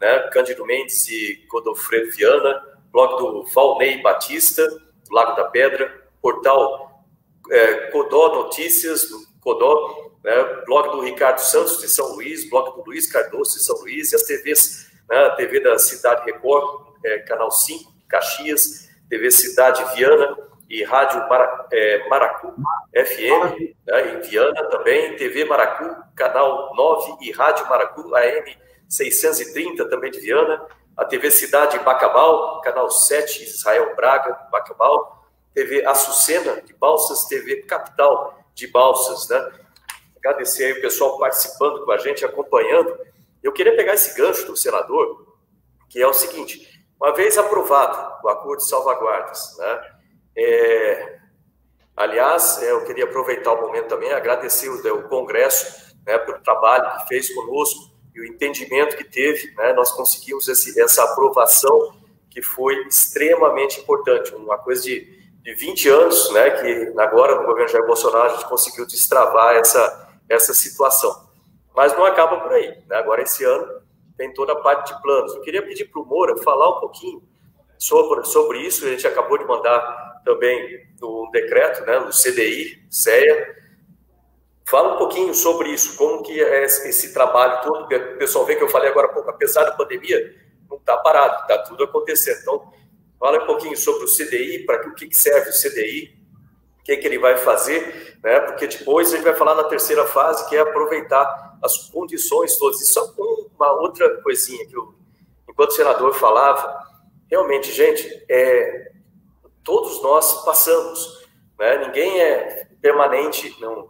né, Cândido Mendes e Godofredo Viana, blog do Valnei Batista, do Lago da Pedra, portal Codó Notícias, do Codó, né, blog do Ricardo Santos de São Luís, blog do Luiz Cardoso de São Luís, e as TVs, né, a TV da Cidade Record, Canal 5, Caxias, TV Cidade Viana e Rádio Maracu FM, né, em Viana também, TV Maracu, Canal 9 e Rádio Maracu AM 630 também de Viana, a TV Cidade Bacabal, Canal 7, Israel Braga, Bacabal, TV Açucena de Balsas, TV Capital de Balsas, né? Agradecer aí o pessoal participando com a gente, acompanhando. Eu queria pegar esse gancho do senador, que é o seguinte: uma vez aprovado o acordo de salvaguardas, né? Aliás, eu queria aproveitar o momento também, agradecer o Congresso, né, pelo trabalho que fez conosco e o entendimento que teve, né? Nós conseguimos essa aprovação que foi extremamente importante, uma coisa de 20 anos, né, que agora no governo Jair Bolsonaro a gente conseguiu destravar essa situação. Mas não acaba por aí, né? Agora esse ano tem toda a parte de planos. Eu queria pedir para o Moura falar um pouquinho sobre isso. A gente acabou de mandar também um decreto, né, do CDI, CEA. Fala um pouquinho sobre isso, como que é esse trabalho todo. O pessoal vê que eu falei agora há pouco, apesar da pandemia, não está parado, está tudo acontecendo. Então, fala um pouquinho sobre o CDI, para o que serve o CDI, o que ele vai fazer, né? Porque depois a gente vai falar na terceira fase, que é aproveitar as condições todas. E só uma outra coisinha que eu, enquanto o senador falava, realmente, gente, todos nós passamos, né? Ninguém é permanente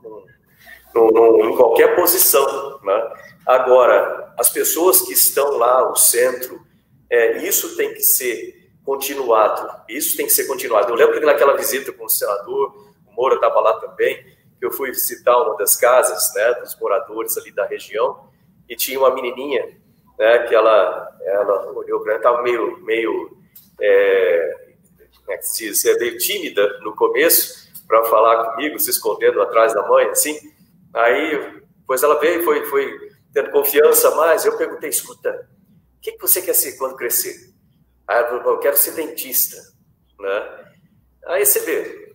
em qualquer posição, né? Agora, as pessoas que estão lá, o centro, isso tem que ser continuado. Eu lembro que naquela visita com o senador, o Moura estava lá também, que eu fui visitar uma das casas, né, dos moradores ali da região, e tinha uma menininha, né, que ela olhou para mim, estava meio meio tímida no começo, para falar comigo, se escondendo atrás da mãe, assim. Aí, depois ela veio e foi tendo confiança mais. Eu perguntei: escuta, o que você quer ser quando crescer? Aí ela falou: eu quero ser dentista, né? Aí você vê,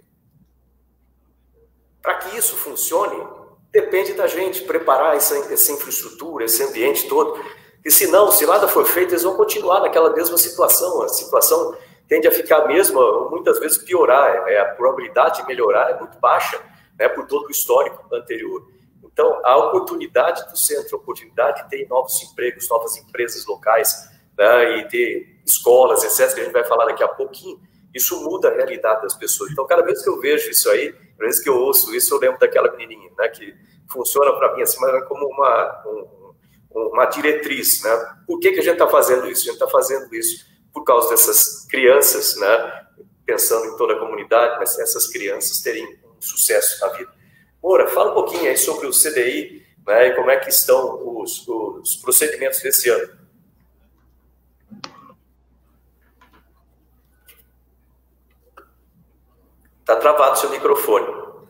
para que isso funcione, depende da gente preparar essa infraestrutura, esse ambiente todo, e se nada for feito, eles vão continuar naquela mesma situação. A situação tende a ficar a mesma, muitas vezes piorar. A probabilidade de melhorar é muito baixa, né, por todo o histórico anterior. Então, a oportunidade do centro, a oportunidade de ter novos empregos, novas empresas locais, né, e ter escolas, etc., que a gente vai falar daqui a pouquinho, isso muda a realidade das pessoas. Então, cada vez que eu vejo isso aí, cada vez que eu ouço isso, eu lembro daquela menininha, né, que funciona para mim assim, mas como uma diretriz, né? Por que a gente está fazendo isso? A gente está fazendo isso por causa dessas crianças, né, pensando em toda a comunidade, mas essas crianças terem um sucesso na vida. Moura, fala um pouquinho aí sobre o CDI, né, e como é que estão os procedimentos desse ano. Está travado seu microfone.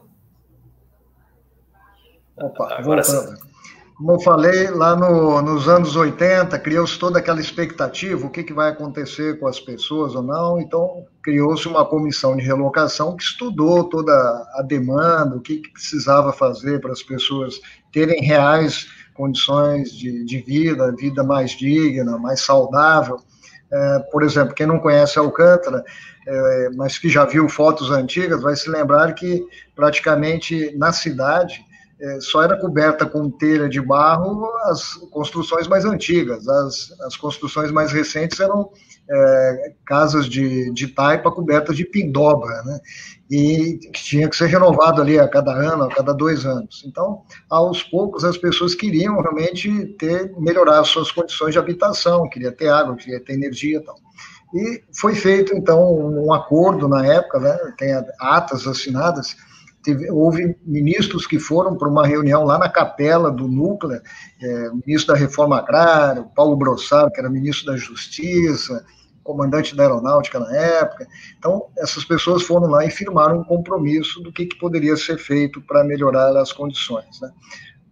Opa, agora sim. Como eu falei, lá nos anos 80, criou-se toda aquela expectativa, o que vai acontecer com as pessoas ou não, então criou-se uma comissão de relocação que estudou toda a demanda, o que precisava fazer para as pessoas terem reais condições de vida mais digna, mais saudável. Por exemplo, quem não conhece Alcântara, mas que já viu fotos antigas, vai se lembrar que praticamente na cidade só era coberta com telha de barro as construções mais antigas. As construções mais recentes eram casas de taipa cobertas de pindoba, né? E tinha que ser renovado ali a cada ano, a cada 2 anos. Então, aos poucos, as pessoas queriam realmente melhorar as suas condições de habitação, queria ter água, queria ter energia e tal. E foi feito, então, um acordo na época, né? Tem atas assinadas. Houve ministros que foram para uma reunião lá na capela do Núcleo, o ministro da Reforma Agrária, o Paulo Brossard, que era ministro da Justiça, comandante da Aeronáutica na época. Então, essas pessoas foram lá e firmaram um compromisso do que poderia ser feito para melhorar as condições, né?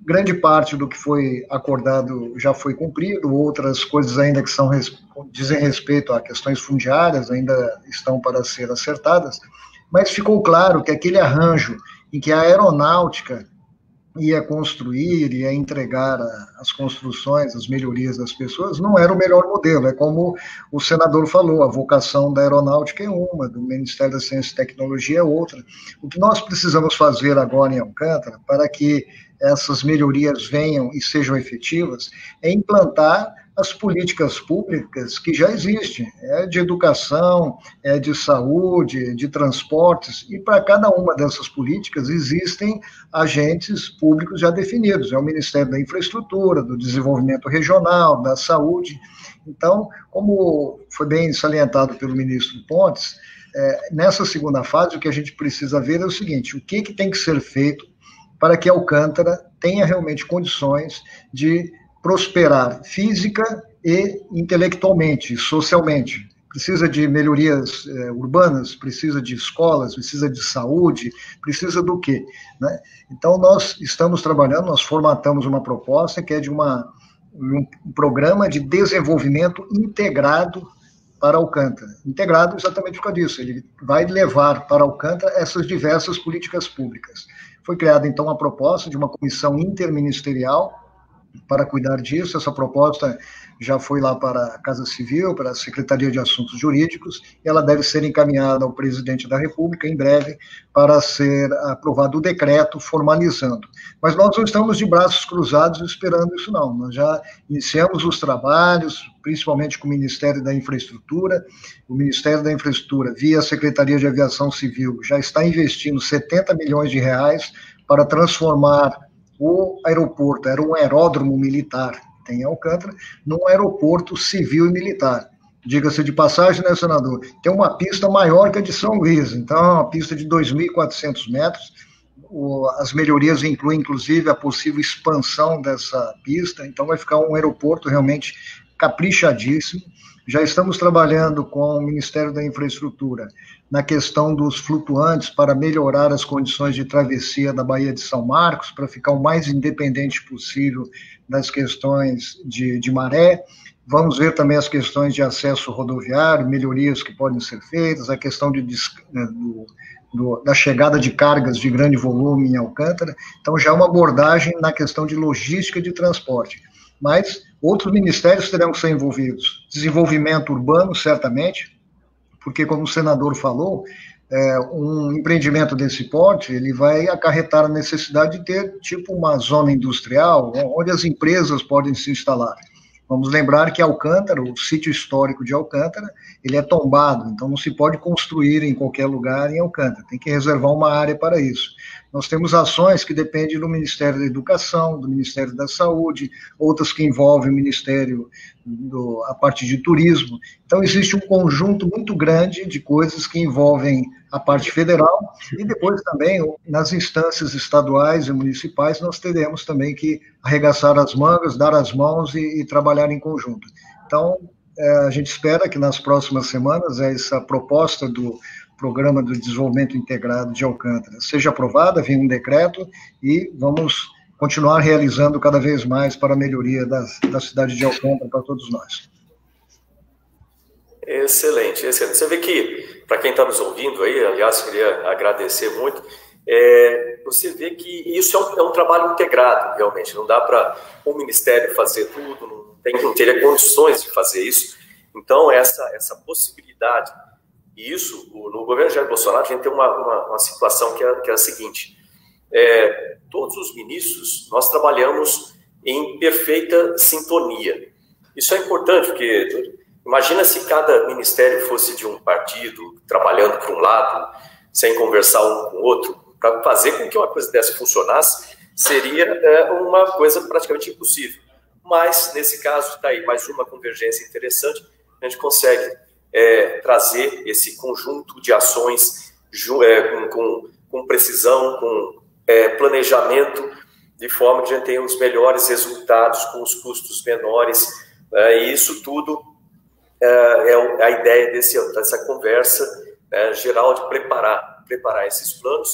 grande parte do que foi acordado já foi cumprido, outras coisas ainda que dizem respeito a questões fundiárias ainda estão para ser acertadas, mas ficou claro que aquele arranjo em que a aeronáutica ia construir, ia entregar as construções, as melhorias das pessoas, não era o melhor modelo. É como o senador falou, a vocação da aeronáutica é uma, do Ministério da Ciência e Tecnologia é outra. O que nós precisamos fazer agora em Alcântara, para que essas melhorias venham e sejam efetivas, é implantar as políticas públicas que já existem, de educação, de saúde, de transportes, e para cada uma dessas políticas existem agentes públicos já definidos, é o Ministério da Infraestrutura, do Desenvolvimento Regional, da Saúde. Então, como foi bem salientado pelo ministro Pontes, nessa segunda fase o que a gente precisa ver é o seguinte, o que tem que ser feito para que Alcântara tenha realmente condições de prosperar física e intelectualmente, socialmente. Precisa de melhorias urbanas, precisa de escolas, precisa de saúde, precisa do quê? Né? Então, nós estamos trabalhando, nós formatamos uma proposta que é de um programa de desenvolvimento integrado para Alcântara. Integrado exatamente por causa disso, ele vai levar para Alcântara essas diversas políticas públicas. Foi criada, então, a proposta de uma comissão interministerial para cuidar disso. Essa proposta já foi lá para a Casa Civil, para a Secretaria de Assuntos Jurídicos, e ela deve ser encaminhada ao presidente da República em breve para ser aprovado o decreto formalizando. Mas nós não estamos de braços cruzados esperando isso, não. Nós já iniciamos os trabalhos, principalmente com o Ministério da Infraestrutura. O Ministério da Infraestrutura, via a Secretaria de Aviação Civil, já está investindo 70 milhões de reais para transformar o aeroporto, era um aeródromo militar, tem em Alcântara, num aeroporto civil e militar. Diga-se de passagem, né, senador? Tem uma pista maior que a de São Luís, então é uma pista de 2.400 metros, as melhorias incluem, inclusive, a possível expansão dessa pista, então vai ficar um aeroporto realmente caprichadíssimo. Já estamos trabalhando com o Ministério da Infraestrutura na questão dos flutuantes para melhorar as condições de travessia da Baía de São Marcos, para ficar o mais independente possível das questões de maré. Vamos ver também as questões de acesso rodoviário, melhorias que podem ser feitas, a questão da chegada de cargas de grande volume em Alcântara. Então, já é uma abordagem na questão de logística de transporte. Mas outros ministérios terão que ser envolvidos. Desenvolvimento urbano, certamente, porque, como o senador falou, um empreendimento desse porte, ele vai acarretar a necessidade de ter, tipo, uma zona industrial, onde as empresas podem se instalar. Vamos lembrar que Alcântara, o sítio histórico de Alcântara, ele é tombado, então não se pode construir em qualquer lugar em Alcântara, tem que reservar uma área para isso. Nós temos ações que dependem do Ministério da Educação, do Ministério da Saúde, outras que envolvem o Ministério, a parte de turismo. Então, existe um conjunto muito grande de coisas que envolvem a parte federal e depois também nas instâncias estaduais e municipais nós teremos também que arregaçar as mangas, dar as mãos e trabalhar em conjunto. Então, a gente espera que nas próximas semanas essa proposta do Programa do Desenvolvimento Integrado de Alcântara seja aprovada, venha um decreto e vamos continuar realizando cada vez mais para a melhoria da cidade de Alcântara para todos nós. Excelente, excelente. Você vê que, para quem está nos ouvindo aí, aliás, queria agradecer muito, você vê que isso é um trabalho integrado, realmente. Não dá para o Ministério fazer tudo, não teria condições de fazer isso. Então, essa possibilidade, e isso, no governo Jair Bolsonaro, a gente tem uma situação que é a seguinte, todos os ministros, nós trabalhamos em perfeita sintonia. Isso é importante, porque imagina se cada ministério fosse de um partido, trabalhando por um lado, sem conversar um com o outro, para fazer com que uma coisa dessa funcionasse, seria uma coisa praticamente impossível. Mas, nesse caso, está aí mais uma convergência interessante, a gente consegue trazer esse conjunto de ações com precisão, com planejamento, de forma que a gente tenha os melhores resultados, com os custos menores, e isso tudo é a ideia dessa conversa geral de preparar esses planos,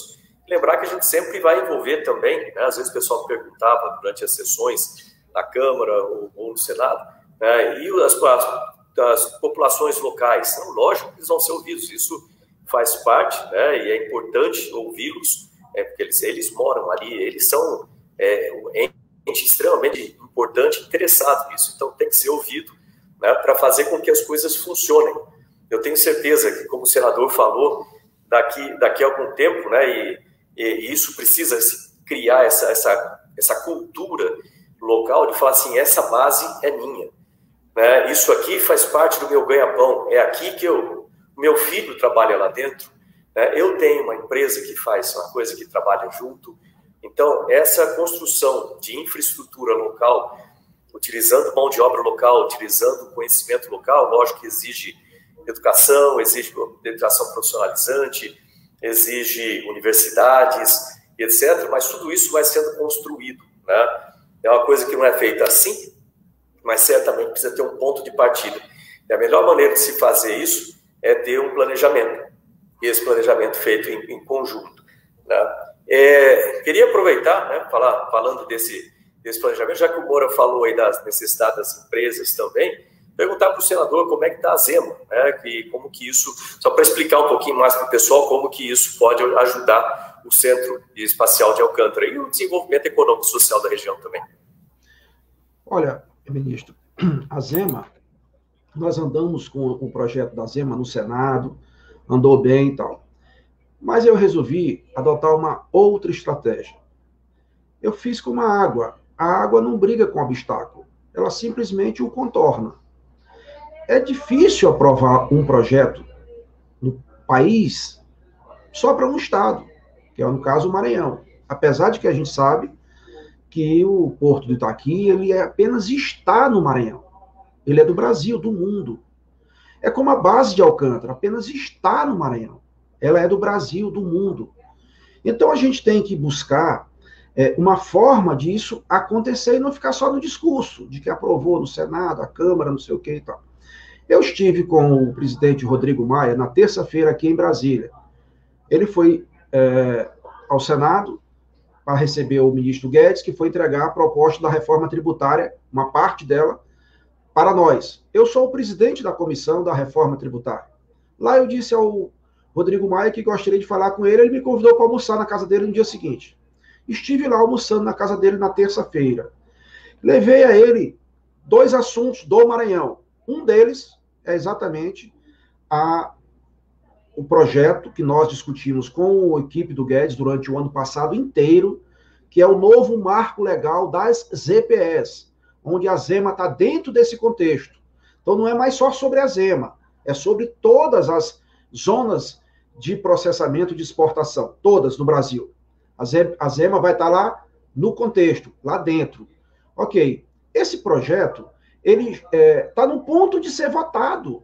Lembrar que a gente sempre vai envolver também, né? Às vezes o pessoal perguntava durante as sessões na Câmara ou no Senado, né? E as populações locais, então, lógico que eles vão ser ouvidos, isso faz parte, né? E é importante ouvi-los, porque eles moram ali, eles são gente extremamente importante, interessado nisso, então tem que ser ouvido, né? Para fazer com que as coisas funcionem. Eu tenho certeza que, como o senador falou, daqui a algum tempo, né? E isso precisa criar essa cultura local de falar assim, essa base é minha, né? Isso aqui faz parte do meu ganha-pão, é aqui que meu filho trabalha lá dentro, né? Eu tenho uma empresa que faz uma coisa que trabalha junto. Então, essa construção de infraestrutura local, utilizando mão de obra local, utilizando conhecimento local, lógico que exige educação, exige educação profissionalizante, exige universidades, etc., mas tudo isso vai sendo construído, né? É uma coisa que não é feita assim, mas certamente precisa ter um ponto de partida. E a melhor maneira de se fazer isso é ter um planejamento, e esse planejamento feito em conjunto, né? Queria aproveitar, né, falando desse planejamento, já que o Moura falou aí das necessidades das empresas também, perguntar para o senador como é que está a Zema, né, como que isso, só para explicar um pouquinho mais para o pessoal como que isso pode ajudar o Centro Espacial de Alcântara e o desenvolvimento econômico e social da região também. Olha, ministro, a Zema, nós andamos com o projeto da Zema no Senado, andou bem e tal, mas eu resolvi adotar uma outra estratégia. Eu fiz como a água não briga com obstáculo, ela simplesmente o contorna. É difícil aprovar um projeto no país só para um estado, que é no caso o Maranhão. Apesar de que a gente sabe que o Porto do Itaqui, ele apenas está no Maranhão. Ele é do Brasil, do mundo. É como a base de Alcântara, apenas está no Maranhão. Ela é do Brasil, do mundo. Então a gente tem que buscar uma forma disso acontecer e não ficar só no discurso, de que aprovou no Senado, a Câmara, não sei o que e tal. Eu estive com o presidente Rodrigo Maia na terça-feira aqui em Brasília. Ele foi ao Senado para receber o ministro Guedes, que foi entregar a proposta da reforma tributária, uma parte dela, para nós. Eu sou o presidente da comissão da reforma tributária. Lá eu disse ao Rodrigo Maia que gostaria de falar com ele, ele me convidou para almoçar na casa dele no dia seguinte. Estive lá almoçando na casa dele na terça-feira. Levei a ele 2 assuntos do Maranhão. Um deles é exatamente o projeto que nós discutimos com a equipe do Guedes durante o ano passado inteiro, que é o novo marco legal das ZPEs, onde a Zema está dentro desse contexto. Então não é mais só sobre a Zema, é sobre todas as zonas de processamento de exportação, todas no Brasil. A Zema vai estar lá no contexto, lá dentro. Ok, esse projeto, ele está no ponto de ser votado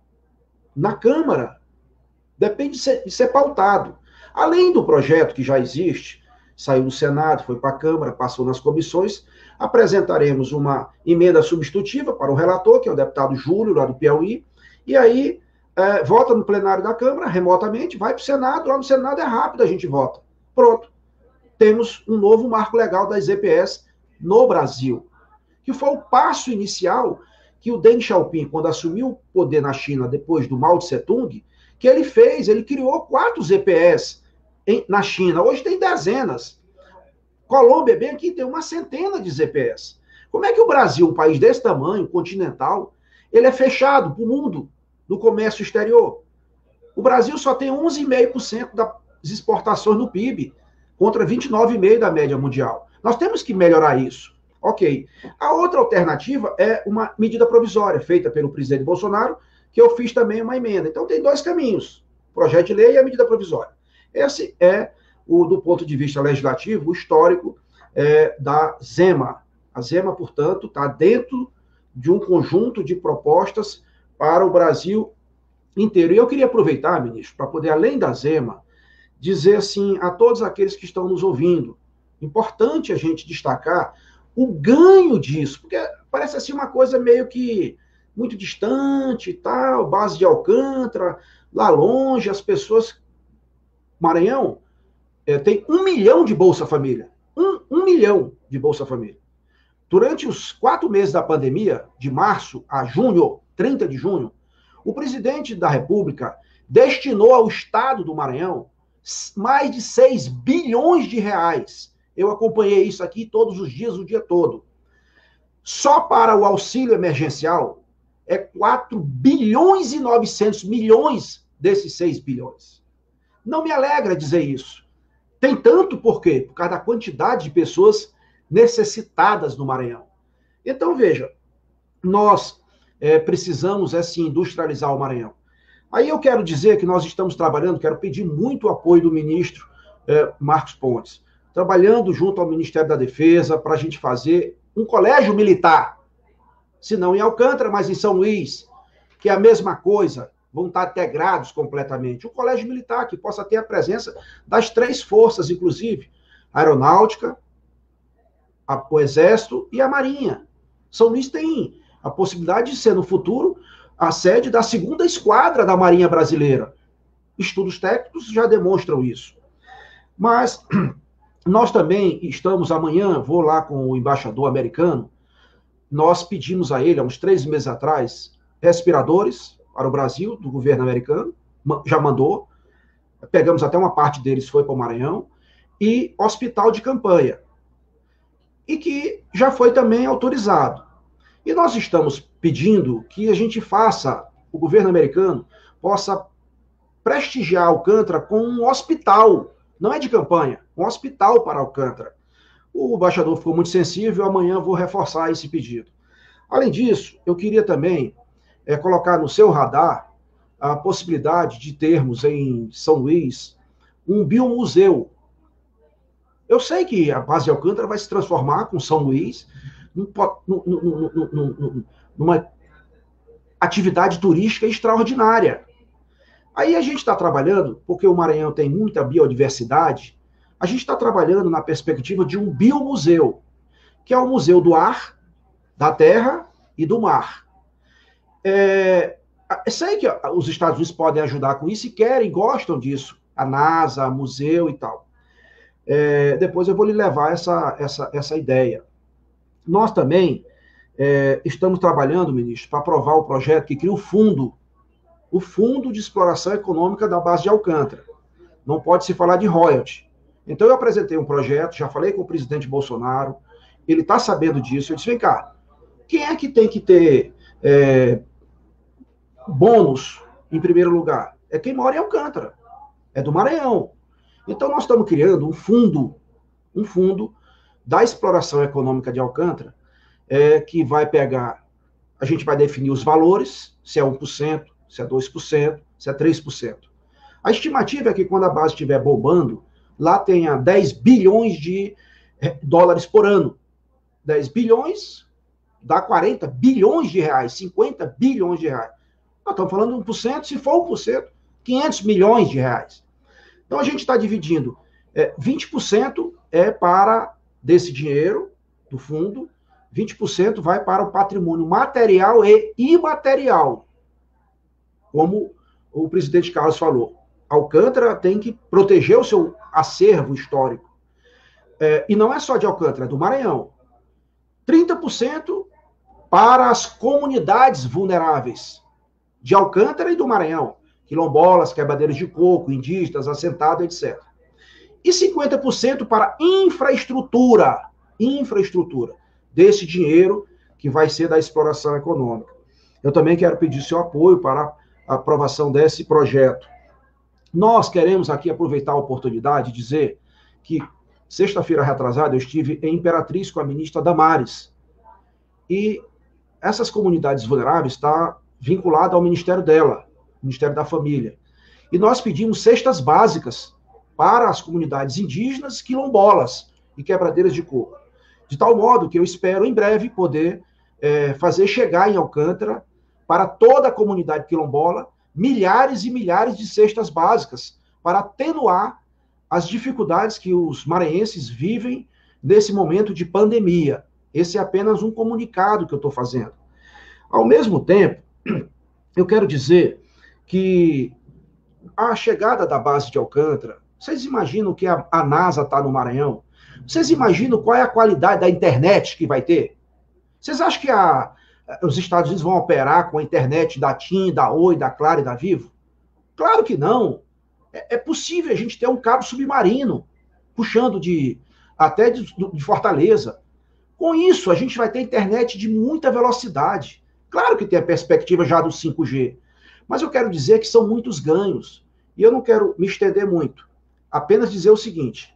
na Câmara. Depende de ser pautado. Além do projeto que já existe, saiu do Senado, foi para a Câmara, passou nas comissões, apresentaremos uma emenda substitutiva para o relator, que é o deputado Júlio, lá do Piauí, e aí vota no plenário da Câmara, remotamente, vai para o Senado, lá no Senado é rápido, a gente vota. Pronto. Temos um novo marco legal das EPS no Brasil, que foi o passo inicial que o Deng Xiaoping, quando assumiu o poder na China depois do Mao Tse Tung, que ele fez, ele criou 4 ZPS na China, hoje tem dezenas. Colômbia, bem aqui, tem uma centena de ZPS. Como é que o Brasil, um país desse tamanho, continental, ele é fechado para o mundo do comércio exterior? O Brasil só tem 11,5% das exportações no PIB, contra 29,5% da média mundial. Nós temos que melhorar isso. Ok. A outra alternativa é uma medida provisória, feita pelo presidente Bolsonaro, que eu fiz também uma emenda. Então, tem 2 caminhos, o projeto de lei e a medida provisória. Esse é, do ponto de vista legislativo, o histórico da Zema. A Zema, portanto, está dentro de um conjunto de propostas para o Brasil inteiro. E eu queria aproveitar, ministro, para poder, além da Zema, dizer assim a todos aqueles que estão nos ouvindo, importante a gente destacar o ganho disso, porque parece assim uma coisa meio que muito distante e tal, base de Alcântara, lá longe, as pessoas... Maranhão, tem 1 milhão de Bolsa Família. 1 milhão de Bolsa Família. Durante os 4 meses da pandemia, de março a junho, 30 de junho, o presidente da República destinou ao estado do Maranhão mais de 6 bilhões de reais. Eu acompanhei isso aqui todos os dias, o dia todo. Só para o auxílio emergencial é 4 bilhões e 900 milhões desses 6 bilhões. Não me alegra dizer isso. Tem tanto por quê? Por causa da quantidade de pessoas necessitadas no Maranhão. Então, veja, nós precisamos, sim, industrializar o Maranhão. Aí eu quero dizer que nós estamos trabalhando, quero pedir muito apoio do ministro Marcos Pontes, trabalhando junto ao Ministério da Defesa para a gente fazer um colégio militar, se não em Alcântara, mas em São Luís, que é a mesma coisa, vão estar integrados completamente. Um colégio militar que possa ter a presença das 3 forças, inclusive, a Aeronáutica, o Exército e a Marinha. São Luís tem a possibilidade de ser, no futuro, a sede da 2ª Esquadra da Marinha Brasileira. Estudos técnicos já demonstram isso. Mas nós também estamos, amanhã, vou lá com o embaixador americano, nós pedimos a ele, há uns 3 meses atrás, respiradores para o Brasil, do governo americano, já mandou, pegamos até uma parte deles, foi para o Maranhão, e hospital de campanha, e que já foi também autorizado. E nós estamos pedindo que a gente faça, o governo americano possa prestigiar Alcântara com um hospital, não é de campanha, um hospital para Alcântara. O embaixador ficou muito sensível, amanhã vou reforçar esse pedido. Além disso, eu queria também colocar no seu radar a possibilidade de termos em São Luís um biomuseu. Eu sei que a base de Alcântara vai se transformar com São Luís numa atividade turística extraordinária. Aí a gente está trabalhando, porque o Maranhão tem muita biodiversidade, a gente está trabalhando na perspectiva de um biomuseu, que é o museu do ar, da terra e do mar. Sei que os Estados Unidos podem ajudar com isso e querem, gostam disso, a NASA, a museu e tal. Depois eu vou lhe levar essa ideia. Nós também estamos trabalhando, ministro, para aprovar o projeto que cria o Fundo de Exploração Econômica da base de Alcântara. Não pode se falar de royalty. Então eu apresentei um projeto, já falei com o presidente Bolsonaro, ele está sabendo disso, eu disse, vem cá, quem é que tem que ter bônus em primeiro lugar? É quem mora em Alcântara, é do Maranhão. Então nós estamos criando um fundo da exploração econômica de Alcântara, que vai pegar, a gente vai definir os valores, se é 1%, se é 2%, se é 3%. A estimativa é que quando a base estiver bombando, lá tenha 10 bilhões de dólares por ano. 10 bilhões dá 40 bilhões de reais, 50 bilhões de reais. Nós estamos falando de 1%, se for 1%, 500 milhões de reais. Então a gente está dividindo, 20% para desse dinheiro do fundo, 20% vai para o patrimônio material e imaterial. Como o presidente Carlos falou, Alcântara tem que proteger o seu acervo histórico. E não é só de Alcântara, é do Maranhão. 30% para as comunidades vulneráveis de Alcântara e do Maranhão. Quilombolas, quebradeiros de coco, indígenas, assentados, etc. E 50% para infraestrutura desse dinheiro que vai ser da exploração econômica. Eu também quero pedir seu apoio para a aprovação desse projeto. Nós queremos aqui aproveitar a oportunidade e dizer que sexta-feira retrasada eu estive em Imperatriz com a ministra Damares. E essas comunidades vulneráveis estão vinculadas ao ministério dela, Ministério da Família. E nós pedimos cestas básicas para as comunidades indígenas, quilombolas e quebradeiras de coco. De tal modo que eu espero em breve poder fazer chegar em Alcântara, para toda a comunidade quilombola, milhares e milhares de cestas básicas para atenuar as dificuldades que os maranhenses vivem nesse momento de pandemia. Esse é apenas um comunicado que eu estou fazendo. Ao mesmo tempo, eu quero dizer que a chegada da base de Alcântara Vocês imaginam que a NASA está no Maranhão? Vocês imaginam qual é a qualidade da internet que vai ter? Vocês acham que os Estados Unidos vão operar com a internet da TIM, da Oi, da Claro e da Vivo? Claro que não. É possível a gente ter um cabo submarino puxando até de Fortaleza. Com isso, a gente vai ter internet de muita velocidade. Claro que tem a perspectiva já do 5G, mas eu quero dizer que são muitos ganhos. E eu não quero me estender muito. Apenas dizer o seguinte,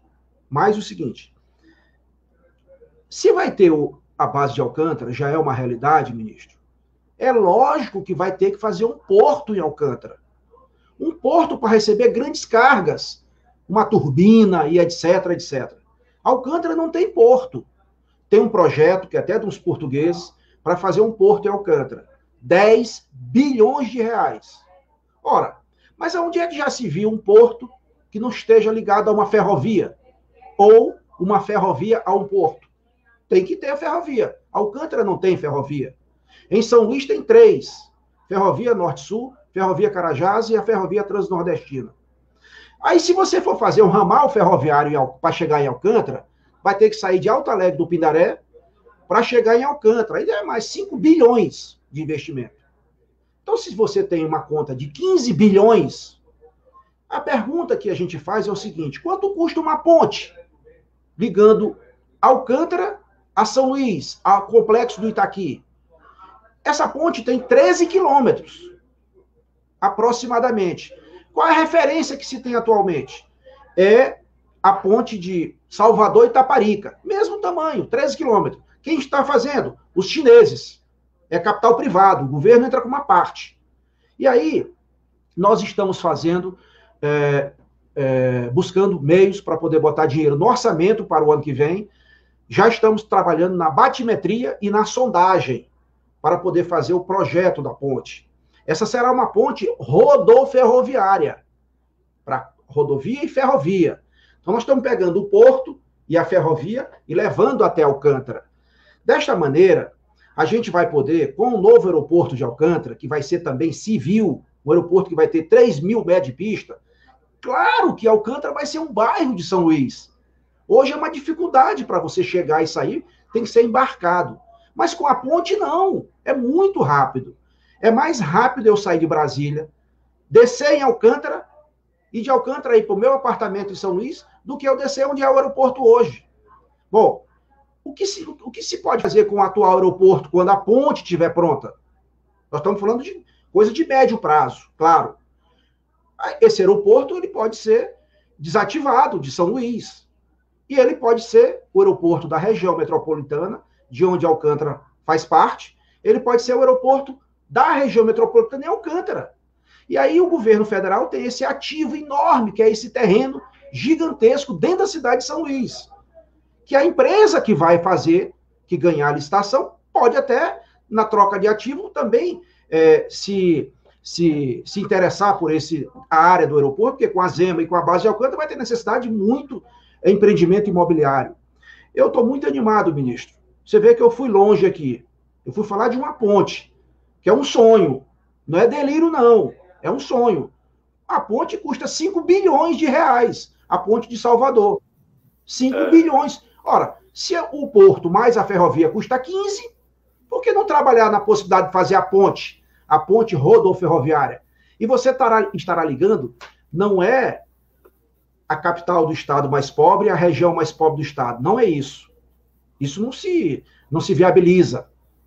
se vai ter a base de Alcântara, já é uma realidade, ministro, é lógico que vai ter que fazer um porto em Alcântara. Um porto para receber grandes cargas, uma turbina e etc, etc. Alcântara não tem porto. Tem um projeto, que é até dos portugueses, para fazer um porto em Alcântara. 10 bilhões de reais. Ora, mas aonde é que já se viu um porto que não esteja ligado a uma ferrovia? Ou uma ferrovia a um porto? Tem que ter a ferrovia. Alcântara não tem ferrovia. Em São Luís tem 3. Ferrovia Norte-Sul, Ferrovia Carajás e a Ferrovia Transnordestina. Aí, se você for fazer um ramal ferroviário para chegar em Alcântara, vai ter que sair de Alto Alegre do Pindaré para chegar em Alcântara. Aí é mais 5 bilhões de investimento. Então, se você tem uma conta de 15 bilhões, a pergunta que a gente faz é o seguinte: quanto custa uma ponte ligando Alcântara a São Luís, ao Complexo do Itaqui? Essa ponte tem 13 quilômetros, aproximadamente. Qual é a referência que se tem atualmente? É a ponte de Salvador e Itaparica. Mesmo tamanho, 13 quilômetros. Quem está fazendo? Os chineses. É capital privado, o governo entra com uma parte. E aí, nós estamos fazendo, buscando meios para poder botar dinheiro no orçamento para o ano que vem. Já estamos trabalhando na batimetria e na sondagem para poder fazer o projeto da ponte. Essa será uma ponte rodoferroviária, para rodovia e ferrovia. Então, nós estamos pegando o porto e a ferrovia e levando até Alcântara. Desta maneira, a gente vai poder, com o novo aeroporto de Alcântara, que vai ser também civil, um aeroporto que vai ter 3 mil metros de pista, claro que Alcântara vai ser um bairro de São Luís. Hoje é uma dificuldade para você chegar e sair, tem que ser embarcado. Mas com a ponte, não. É muito rápido. É mais rápido eu sair de Brasília, descer em Alcântara, e de Alcântara ir para o meu apartamento em São Luís, do que eu descer onde é o aeroporto hoje. Bom, o que se pode fazer com o atual aeroporto quando a ponte estiver pronta? Nós estamos falando de coisa de médio prazo, claro. Esse aeroporto ele pode ser desativado de São Luís. E ele pode ser o aeroporto da região metropolitana, de onde Alcântara faz parte. Ele pode ser o aeroporto da região metropolitana em Alcântara. E aí o governo federal tem esse ativo enorme, que é esse terreno gigantesco dentro da cidade de São Luís. Que a empresa que vai fazer, que ganhar a licitação, pode até, na troca de ativo, também se interessar por a área do aeroporto, porque com a Zema e com a base de Alcântara vai ter necessidade de muito empreendimento imobiliário. Eu estou muito animado, ministro. Você vê que eu fui longe aqui. Eu fui falar de uma ponte, que é um sonho. Não é delírio, não. É um sonho. A ponte custa 5 bilhões de reais. A ponte de Salvador. 5 bilhões. Ora, se o porto mais a ferrovia custa 15, por que não trabalhar na possibilidade de fazer a ponte rodoferroviária? E você estará ligando, não é a capital do estado mais pobre e a região mais pobre do estado. Não é isso. Isso não se viabiliza.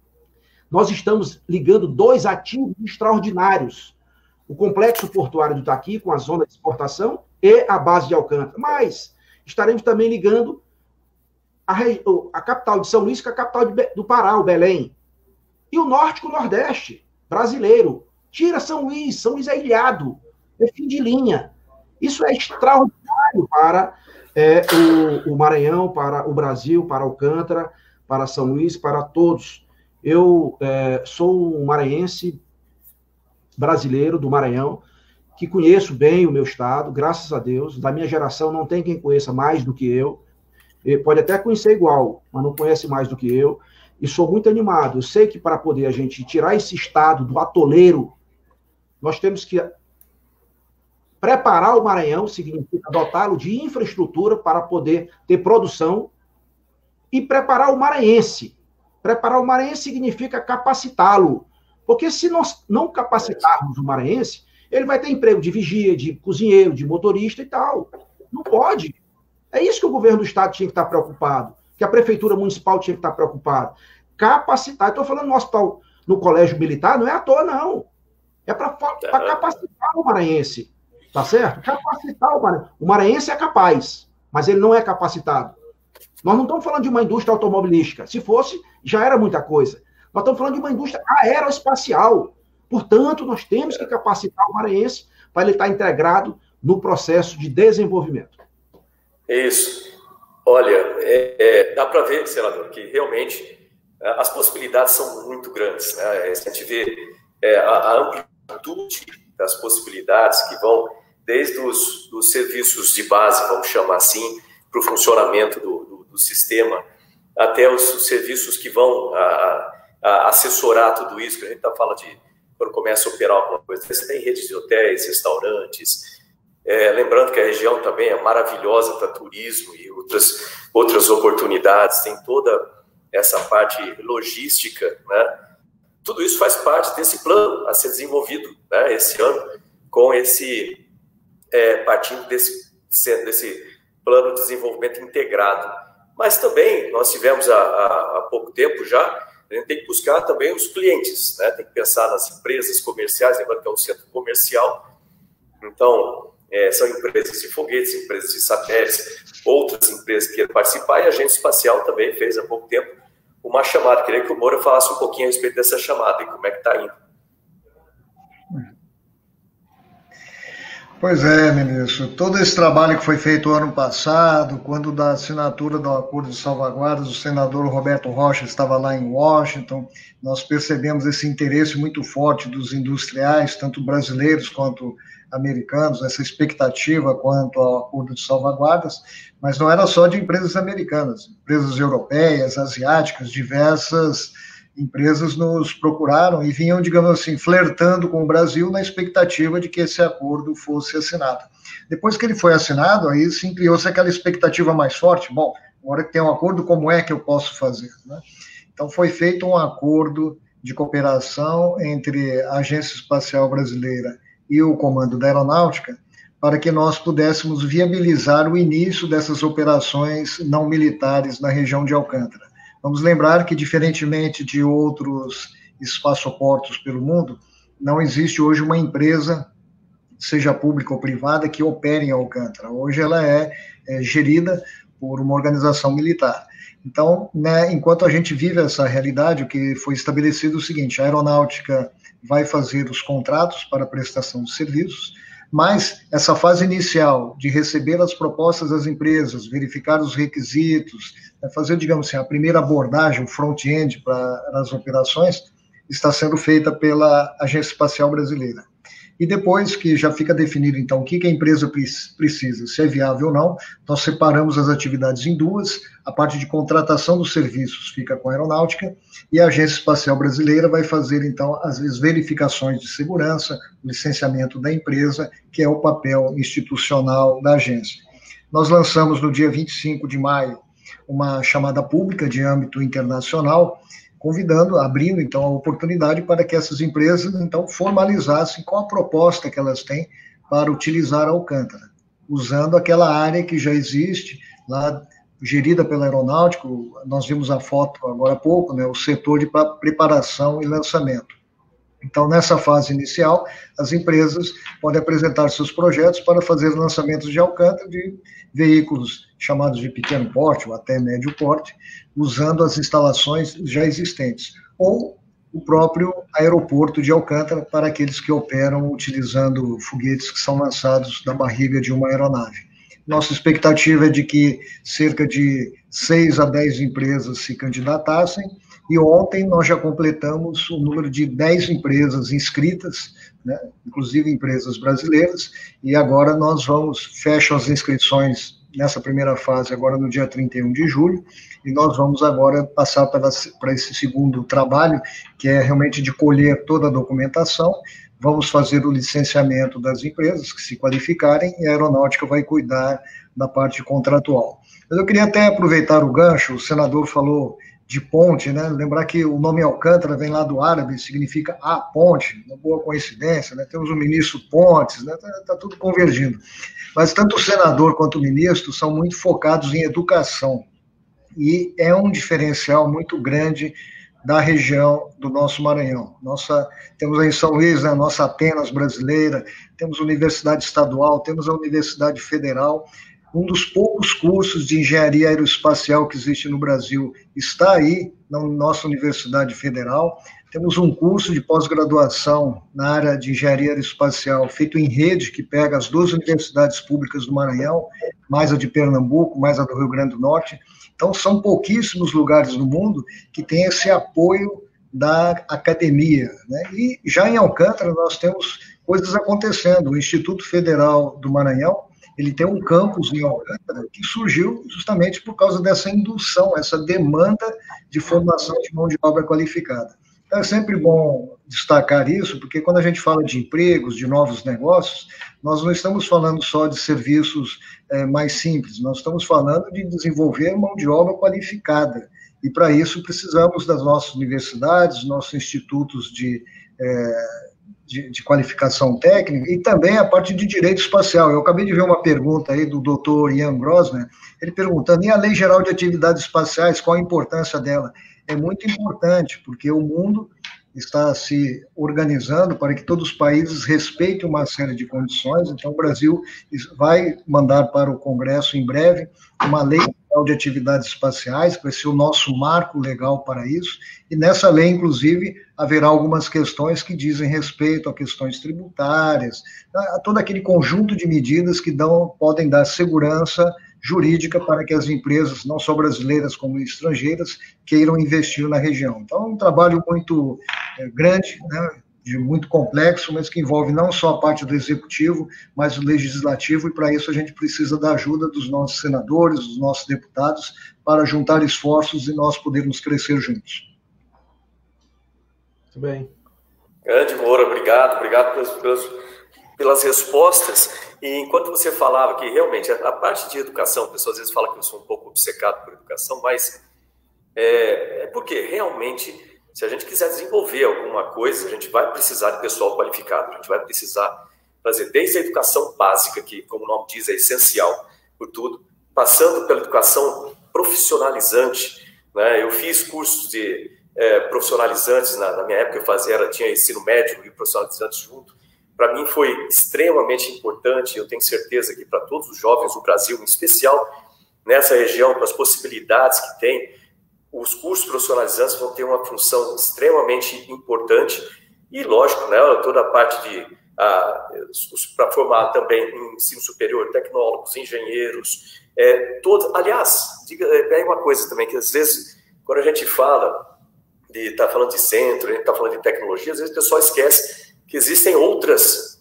Nós estamos ligando 2 ativos extraordinários. O complexo portuário do Itaqui, com a zona de exportação, e a base de Alcântara. Mas estaremos também ligando a capital de São Luís com a capital do Pará, o Belém. E o norte com o nordeste brasileiro. Tira São Luís é ilhado. É fim de linha. Isso é extraordinário para o Maranhão, para o Brasil, para Alcântara, para São Luís, para todos. Eu sou um maranhense brasileiro do Maranhão, que conheço bem o meu estado, graças a Deus. Da minha geração não tem quem conheça mais do que eu. Ele pode até conhecer igual, mas não conhece mais do que eu. E sou muito animado. Eu sei que para poder a gente tirar esse estado do atoleiro, nós temos que Preparar o Maranhão significa dotá-lo de infraestrutura para poder ter produção e preparar o maranhense. Preparar o maranhense significa capacitá-lo. Porque se nós não capacitarmos o maranhense, ele vai ter emprego de vigia, de cozinheiro, de motorista e tal. Não pode. É isso que o governo do estado tinha que estar preocupado, que a prefeitura municipal tinha que estar preocupada. Capacitar. Estou falando no hospital, no colégio militar, não é à toa, não. É para capacitar o maranhense. Tá certo? Capacitar o maranhense. O maranhense é capaz, mas ele não é capacitado. Nós não estamos falando de uma indústria automobilística. Se fosse, já era muita coisa. Nós estamos falando de uma indústria aeroespacial. Portanto, nós temos que capacitar o maranhense para ele estar integrado no processo de desenvolvimento. Isso. Olha, dá para ver, senador, que realmente as possibilidades são muito grandes, né? Se a gente vê a amplitude das possibilidades que vão desde os serviços de base, vamos chamar assim, para o funcionamento do sistema, até os serviços que vão assessorar tudo isso, que a gente fala de quando começa a operar alguma coisa. Você tem redes de hotéis, restaurantes, lembrando que a região também é maravilhosa para turismo e outras oportunidades, tem toda essa parte logística, né? Tudo isso faz parte desse plano a ser desenvolvido, né, esse ano, com partindo desse plano de desenvolvimento integrado. Mas também nós tivemos há pouco tempo já, a gente tem que buscar também os clientes, né? Tem que pensar nas empresas comerciais, lembrando que é um centro comercial, então são empresas de foguetes, empresas de satélites, outras empresas que querem participar, e a Agência Espacial também fez há pouco tempo uma chamada. Queria que o Moura falasse um pouquinho a respeito dessa chamada e como é que está indo. Pois é, ministro. Todo esse trabalho que foi feito ano passado, quando da assinatura do Acordo de Salvaguardas, o senador Roberto Rocha estava lá em Washington, nós percebemos esse interesse muito forte dos industriais, tanto brasileiros quanto americanos, essa expectativa quanto ao Acordo de Salvaguardas, mas não era só de empresas americanas, empresas europeias, asiáticas, diversas empresas nos procuraram e vinham, digamos assim, flertando com o Brasil na expectativa de que esse acordo fosse assinado. Depois que ele foi assinado, aí sim criou-se aquela expectativa mais forte. Bom, agora que tem um acordo, como é que eu posso fazer, né? Então foi feito um acordo de cooperação entre a Agência Espacial Brasileira e o Comando da Aeronáutica para que nós pudéssemos viabilizar o início dessas operações não militares na região de Alcântara. Vamos lembrar que, diferentemente de outros espaçoportos pelo mundo, não existe hoje uma empresa, seja pública ou privada, que opere em Alcântara. Hoje ela é gerida por uma organização militar. Então, né, enquanto a gente vive essa realidade, o que foi estabelecido é o seguinte: a aeronáutica vai fazer os contratos para prestação de serviços, mas essa fase inicial de receber as propostas das empresas, verificar os requisitos, fazer, digamos assim, a primeira abordagem, o front-end para as operações, está sendo feita pela Agência Espacial Brasileira. E depois que já fica definido, então, o que a empresa precisa, se é viável ou não, nós separamos as atividades em duas. A parte de contratação dos serviços fica com a aeronáutica e a Agência Espacial Brasileira vai fazer, então, as verificações de segurança, licenciamento da empresa, que é o papel institucional da agência. Nós lançamos no dia 25 de maio uma chamada pública de âmbito internacional, convidando, abrindo, então, a oportunidade para que essas empresas, então, formalizassem qual a proposta que elas têm para utilizar a Alcântara, usando aquela área que já existe, lá gerida pela Aeronáutica. Nós vimos a foto agora há pouco, né, o setor de preparação e lançamento. Então, nessa fase inicial, as empresas podem apresentar seus projetos para fazer lançamentos de Alcântara de veículos chamados de pequeno porte ou até médio porte, usando as instalações já existentes, ou o próprio aeroporto de Alcântara para aqueles que operam utilizando foguetes que são lançados da barriga de uma aeronave. Nossa expectativa é de que cerca de 6 a 10 empresas se candidatassem, e ontem nós já completamos o número de 10 empresas inscritas, né, inclusive empresas brasileiras, e agora nós fecham as inscrições nessa primeira fase agora no dia 31 de julho, e nós vamos agora passar para esse segundo trabalho, que é realmente de colher toda a documentação, vamos fazer o licenciamento das empresas que se qualificarem e a aeronáutica vai cuidar da parte contratual. Mas eu queria até aproveitar o gancho, o senador falou de ponte, né? Lembrar que o nome Alcântara vem lá do árabe, significa a ponte, uma boa coincidência, né? Temos o ministro Pontes, né? Tá tudo convergindo. Mas tanto o senador quanto o ministro são muito focados em educação, e é um diferencial muito grande da região do nosso Maranhão. Temos aí em São Luís, né, a nossa Atenas brasileira, temos a Universidade Estadual, temos a Universidade Federal. Um dos poucos cursos de engenharia aeroespacial que existe no Brasil está aí, na nossa Universidade Federal. Temos um curso de pós-graduação na área de engenharia aeroespacial feito em rede, que pega as 2 universidades públicas do Maranhão, mais a de Pernambuco, mais a do Rio Grande do Norte. Então, são pouquíssimos lugares no mundo que têm esse apoio da academia, né? E já em Alcântara nós temos coisas acontecendo. O Instituto Federal do Maranhão, ele tem um campus em Alcântara que surgiu justamente por causa dessa indução, essa demanda de formação de mão de obra qualificada. Então, é sempre bom destacar isso, porque quando a gente fala de empregos, de novos negócios, nós não estamos falando só de serviços mais simples, nós estamos falando de desenvolver mão de obra qualificada. E, para isso, precisamos das nossas universidades, nossos institutos de qualificação técnica e também a parte de direito espacial. Eu acabei de ver uma pergunta aí do Dr. Ian Grossman, ele perguntando, e a Lei Geral de Atividades Espaciais, qual a importância dela? É muito importante, porque o mundo está se organizando para que todos os países respeitem uma série de condições, então o Brasil vai mandar para o Congresso em breve uma lei de atividades espaciais, que vai ser o nosso marco legal para isso, e nessa lei, inclusive, haverá algumas questões que dizem respeito a questões tributárias, a todo aquele conjunto de medidas que podem dar segurança jurídica para que as empresas, não só brasileiras como estrangeiras, queiram investir na região. Então, é um trabalho muito grande, né, muito complexo, mas que envolve não só a parte do executivo, mas o legislativo, e para isso a gente precisa da ajuda dos nossos senadores, dos nossos deputados, para juntar esforços e nós podermos crescer juntos. Muito bem. Grande Moura, obrigado pelas respostas. E enquanto você falava que realmente a parte de educação, pessoas às vezes falam que eu sou um pouco obcecado por educação, mas é porque realmente, se a gente quiser desenvolver alguma coisa, a gente vai precisar de pessoal qualificado, a gente vai precisar fazer desde a educação básica, que, como o nome diz, é essencial por tudo, passando pela educação profissionalizante, né? Eu fiz cursos de profissionalizantes, na minha época tinha ensino médio e profissionalizantes junto. Para mim foi extremamente importante, eu tenho certeza que para todos os jovens do Brasil, em especial nessa região, com as possibilidades que tem, os cursos profissionalizantes vão ter uma função extremamente importante e, lógico, né, toda a parte para formar também em ensino superior, tecnólogos, engenheiros, aliás, diga uma coisa também, que às vezes, quando a gente fala está falando de centro, a gente está falando de tecnologia, às vezes o pessoal esquece que existem outras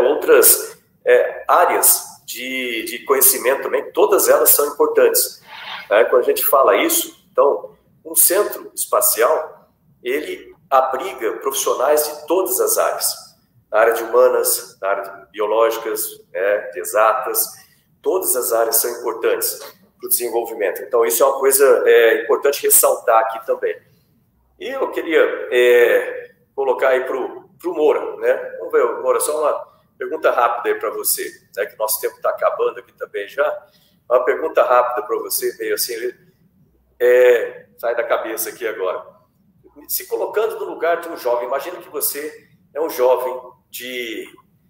áreas de conhecimento também, todas elas são importantes. Né? Quando a gente fala isso, então, um centro espacial, ele abriga profissionais de todas as áreas, na área de humanas, na área de biológicas, de exatas, todas as áreas são importantes para o desenvolvimento. Então, isso é uma coisa importante ressaltar aqui também. E eu queria colocar aí para o Moura, né? Vamos ver, Moura, só uma pergunta rápida aí para você, né? Que nosso tempo está acabando aqui também já. Uma pergunta rápida para você, meio assim, sai da cabeça aqui agora. Se colocando no lugar de um jovem, imagina que você é um jovem de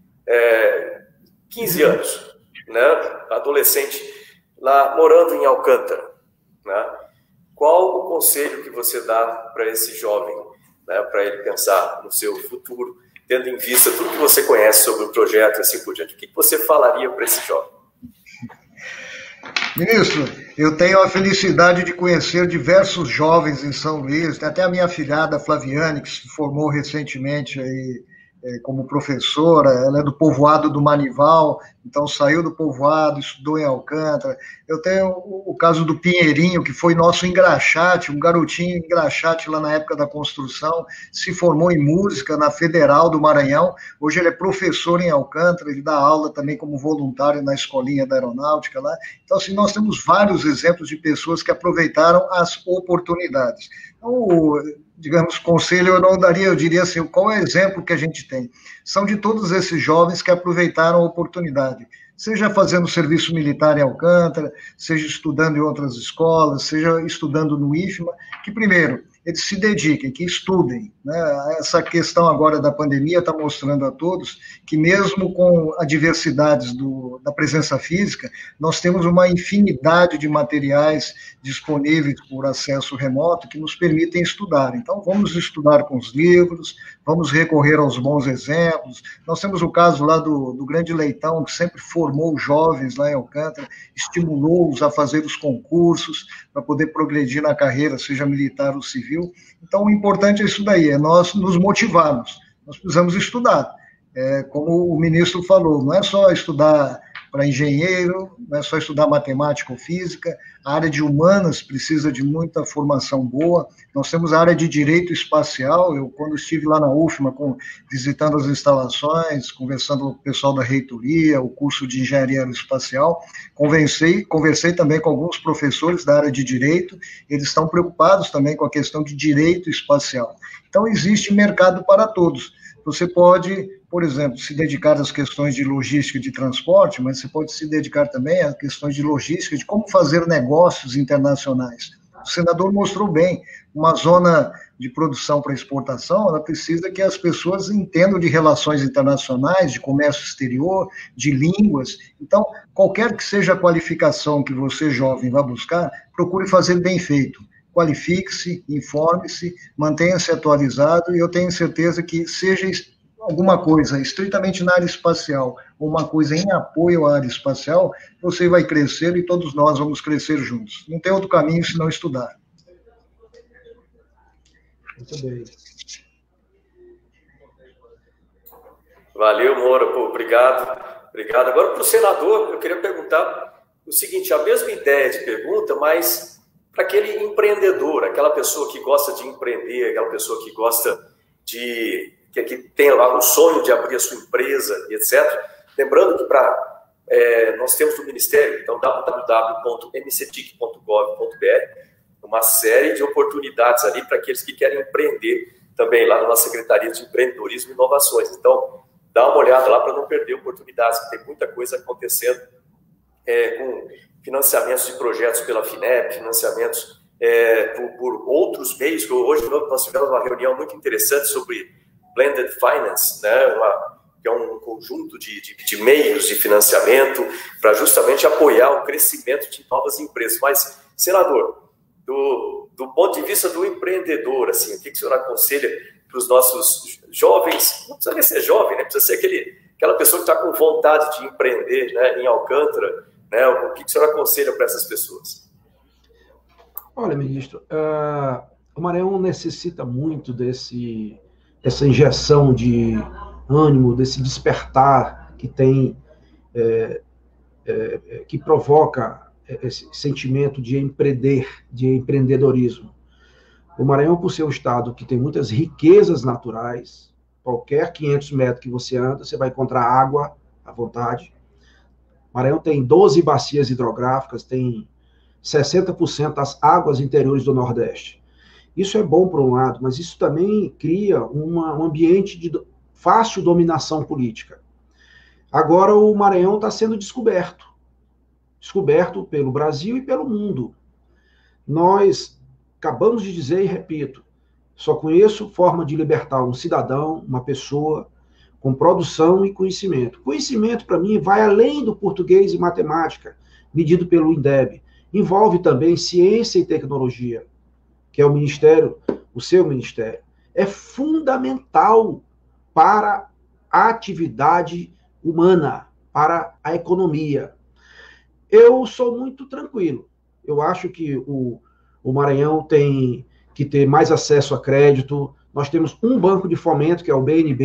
15 anos, né? Adolescente, lá morando em Alcântara, né? Qual o conselho que você dá para esse jovem, né, para ele pensar no seu futuro, tendo em vista tudo que você conhece sobre o projeto e assim por diante? O que você falaria para esse jovem? Ministro, eu tenho a felicidade de conhecer diversos jovens em São Luís, tem até a minha afilhada Flaviane, que se formou recentemente aí, como professora, ela é do povoado do Manival, então saiu do povoado, estudou em Alcântara. Eu tenho o caso do Pinheirinho, que foi nosso engraxate, um garotinho engraxate lá na época da construção, se formou em música na Federal do Maranhão, hoje ele é professor em Alcântara, ele dá aula também como voluntário na escolinha da aeronáutica lá. Então, assim, nós temos vários exemplos de pessoas que aproveitaram as oportunidades. Então, digamos, conselho eu não daria, eu diria assim, qual é o exemplo que a gente tem? São de todos esses jovens que aproveitaram a oportunidade, seja fazendo serviço militar em Alcântara, seja estudando em outras escolas, seja estudando no IFMA, que primeiro, eles se dediquem, que estudem, né? Essa questão agora da pandemia está mostrando a todos que mesmo com adversidades da presença física, nós temos uma infinidade de materiais disponíveis por acesso remoto que nos permitem estudar. Então, vamos estudar com os livros, vamos recorrer aos bons exemplos. Nós temos o caso lá do Grande Leitão, que sempre formou jovens lá em Alcântara, estimulou-os a fazer os concursos para poder progredir na carreira, seja militar ou civil. Então, o importante é isso daí, é nós nos motivarmos. Nós precisamos estudar. Como o ministro falou, não é só estudar para engenheiro, não é só estudar matemática ou física, a área de humanas precisa de muita formação boa. Nós temos a área de direito espacial. Eu, quando estive lá na UFMA, visitando as instalações, conversando com o pessoal da reitoria, o curso de engenharia aeroespacial, conversei também com alguns professores da área de direito, eles estão preocupados também com a questão de direito espacial. Então, existe mercado para todos. Você pode, por exemplo, se dedicar às questões de logística e de transporte, mas você pode se dedicar também às questões de logística, de como fazer negócios internacionais. O senador mostrou bem, uma zona de produção para exportação, ela precisa que as pessoas entendam de relações internacionais, de comércio exterior, de línguas. Então, qualquer que seja a qualificação que você, jovem, vá buscar, procure fazer bem feito. Qualifique-se, informe-se, mantenha-se atualizado, e eu tenho certeza que seja alguma coisa estritamente na área espacial, ou uma coisa em apoio à área espacial, você vai crescer e todos nós vamos crescer juntos. Não tem outro caminho senão estudar. Muito bem. Valeu, Moura, pô, obrigado. Obrigado. Agora, para o senador, eu queria perguntar o seguinte, a mesma ideia de pergunta, mas para aquele empreendedor, aquela pessoa que gosta de empreender, aquela pessoa que gosta que tem lá o sonho de abrir a sua empresa, etc. Lembrando que nós temos no Ministério, então, www.mcetic.gov.br, uma série de oportunidades ali para aqueles que querem empreender também lá na nossa Secretaria de Empreendedorismo e Inovações. Então, dá uma olhada lá para não perder oportunidades, porque tem muita coisa acontecendo com financiamentos de projetos pela FINEP, financiamentos por outros meios. Hoje nós tivemos uma reunião muito interessante sobre Blended Finance, né, que é um conjunto de meios de financiamento para justamente apoiar o crescimento de novas empresas. Mas, senador, do ponto de vista do empreendedor, assim, o que o senhor aconselha para os nossos jovens? Não precisa nem ser jovem, né? Precisa ser aquela pessoa que está com vontade de empreender, né, em Alcântara, né? O que o senhor aconselha para essas pessoas? Olha, ministro, o Maranhão necessita muito dessa injeção de ânimo, desse despertar que tem, que provoca esse sentimento de empreender, de empreendedorismo. O Maranhão, por ser um estado que tem muitas riquezas naturais, qualquer 500 metros que você anda, você vai encontrar água à vontade. O Maranhão tem 12 bacias hidrográficas, tem 60% das águas interiores do Nordeste. Isso é bom por um lado, mas isso também cria um ambiente de fácil dominação política. Agora o Maranhão está sendo descoberto pelo Brasil e pelo mundo. Nós acabamos de dizer e repito, só conheço forma de libertar um cidadão, uma pessoa, com produção e conhecimento. Conhecimento, para mim, vai além do português e matemática, medido pelo INDEB. Envolve também ciência e tecnologia, que é o seu ministério. É fundamental para a atividade humana, para a economia. Eu sou muito tranquilo. Eu acho que o Maranhão tem que ter mais acesso a crédito. Nós temos um banco de fomento, que é o BNB,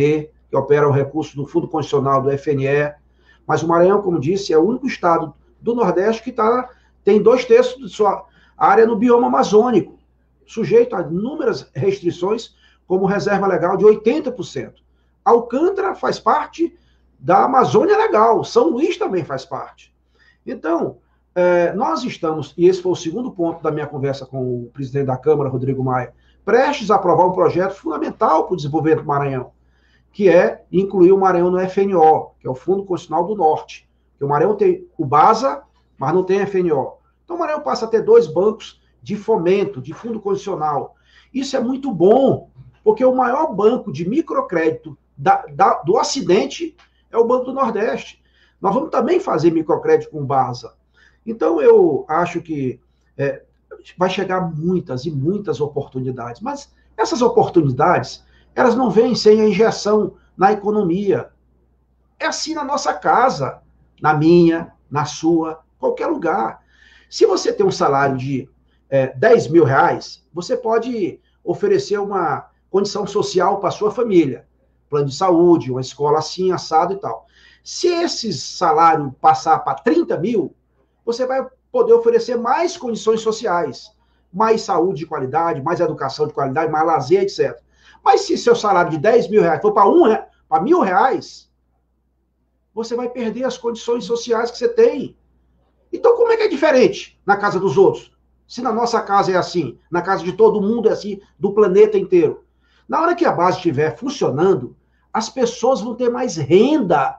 que opera o recurso do Fundo Constitucional do FNE, mas o Maranhão, como disse, é o único estado do Nordeste que tem 2/3 de sua área no bioma amazônico, sujeito a inúmeras restrições, como reserva legal de 80%. Alcântara faz parte da Amazônia Legal, São Luís também faz parte. Então, nós estamos, e esse foi o segundo ponto da minha conversa com o presidente da Câmara, Rodrigo Maia, prestes a aprovar um projeto fundamental para o desenvolvimento do Maranhão, que é incluir o Maranhão no FNO, que é o Fundo Constitucional do Norte. Porque o Maranhão tem o BASA, mas não tem FNO. Então o Maranhão passa a ter 2 bancos de fomento, de fundo constitucional. Isso é muito bom, porque o maior banco de microcrédito do Ocidente é o Banco do Nordeste. Nós vamos também fazer microcrédito com o BASA. Então eu acho que vai chegar muitas e muitas oportunidades, mas essas oportunidades, elas não vêm sem a injeção na economia. É assim na nossa casa, na minha, na sua, qualquer lugar. Se você tem um salário de 10 mil reais, você pode oferecer uma condição social para a sua família. Plano de saúde, uma escola assim, assado e tal. Se esse salário passar para 30 mil, você vai poder oferecer mais condições sociais, mais saúde de qualidade, mais educação de qualidade, mais lazer, etc. Mas se seu salário de 10 mil reais for para R$1.000, você vai perder as condições sociais que você tem. Então, como é que é diferente na casa dos outros? Se na nossa casa é assim, na casa de todo mundo é assim, do planeta inteiro. Na hora que a base estiver funcionando, as pessoas vão ter mais renda,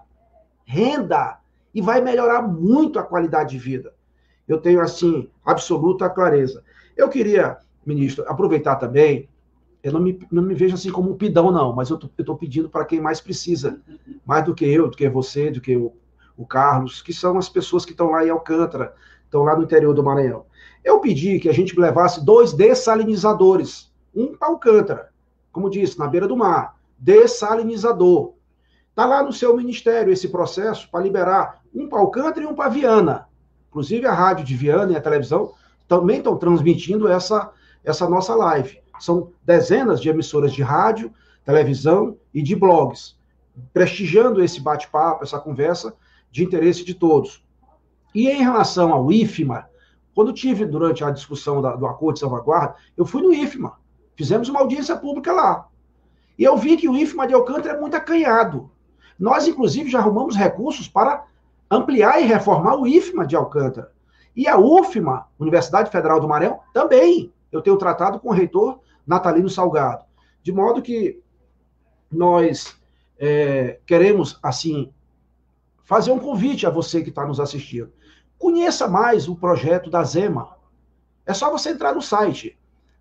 e vai melhorar muito a qualidade de vida. Eu tenho, assim, absoluta clareza. Eu queria, ministro, aproveitar também, eu não me vejo assim como um pidão, não, mas eu estou pedindo para quem mais precisa, mais do que eu, do que você, do que o Carlos, que são as pessoas que estão lá em Alcântara, estão lá no interior do Maranhão. Eu pedi que a gente levasse 2 dessalinizadores, um para Alcântara, como disse, na beira do mar, dessalinizador. Está lá no seu ministério esse processo para liberar um para Alcântara e um para Viana. Inclusive a rádio de Viana e a televisão também estão transmitindo essa nossa live. São dezenas de emissoras de rádio, televisão e de blogs, prestigiando esse bate-papo, essa conversa de interesse de todos. E em relação ao IFMA, quando tive durante a discussão do acordo de salvaguarda, eu fui no IFMA, fizemos uma audiência pública lá. E eu vi que o IFMA de Alcântara é muito acanhado. Nós, inclusive, já arrumamos recursos para ampliar e reformar o IFMA de Alcântara. E a UFMA, Universidade Federal do Maranhão, também. Eu tenho tratado com o reitor Natalino Salgado. De modo que nós queremos, assim, fazer um convite a você que está nos assistindo. Conheça mais o projeto da Zema. É só você entrar no site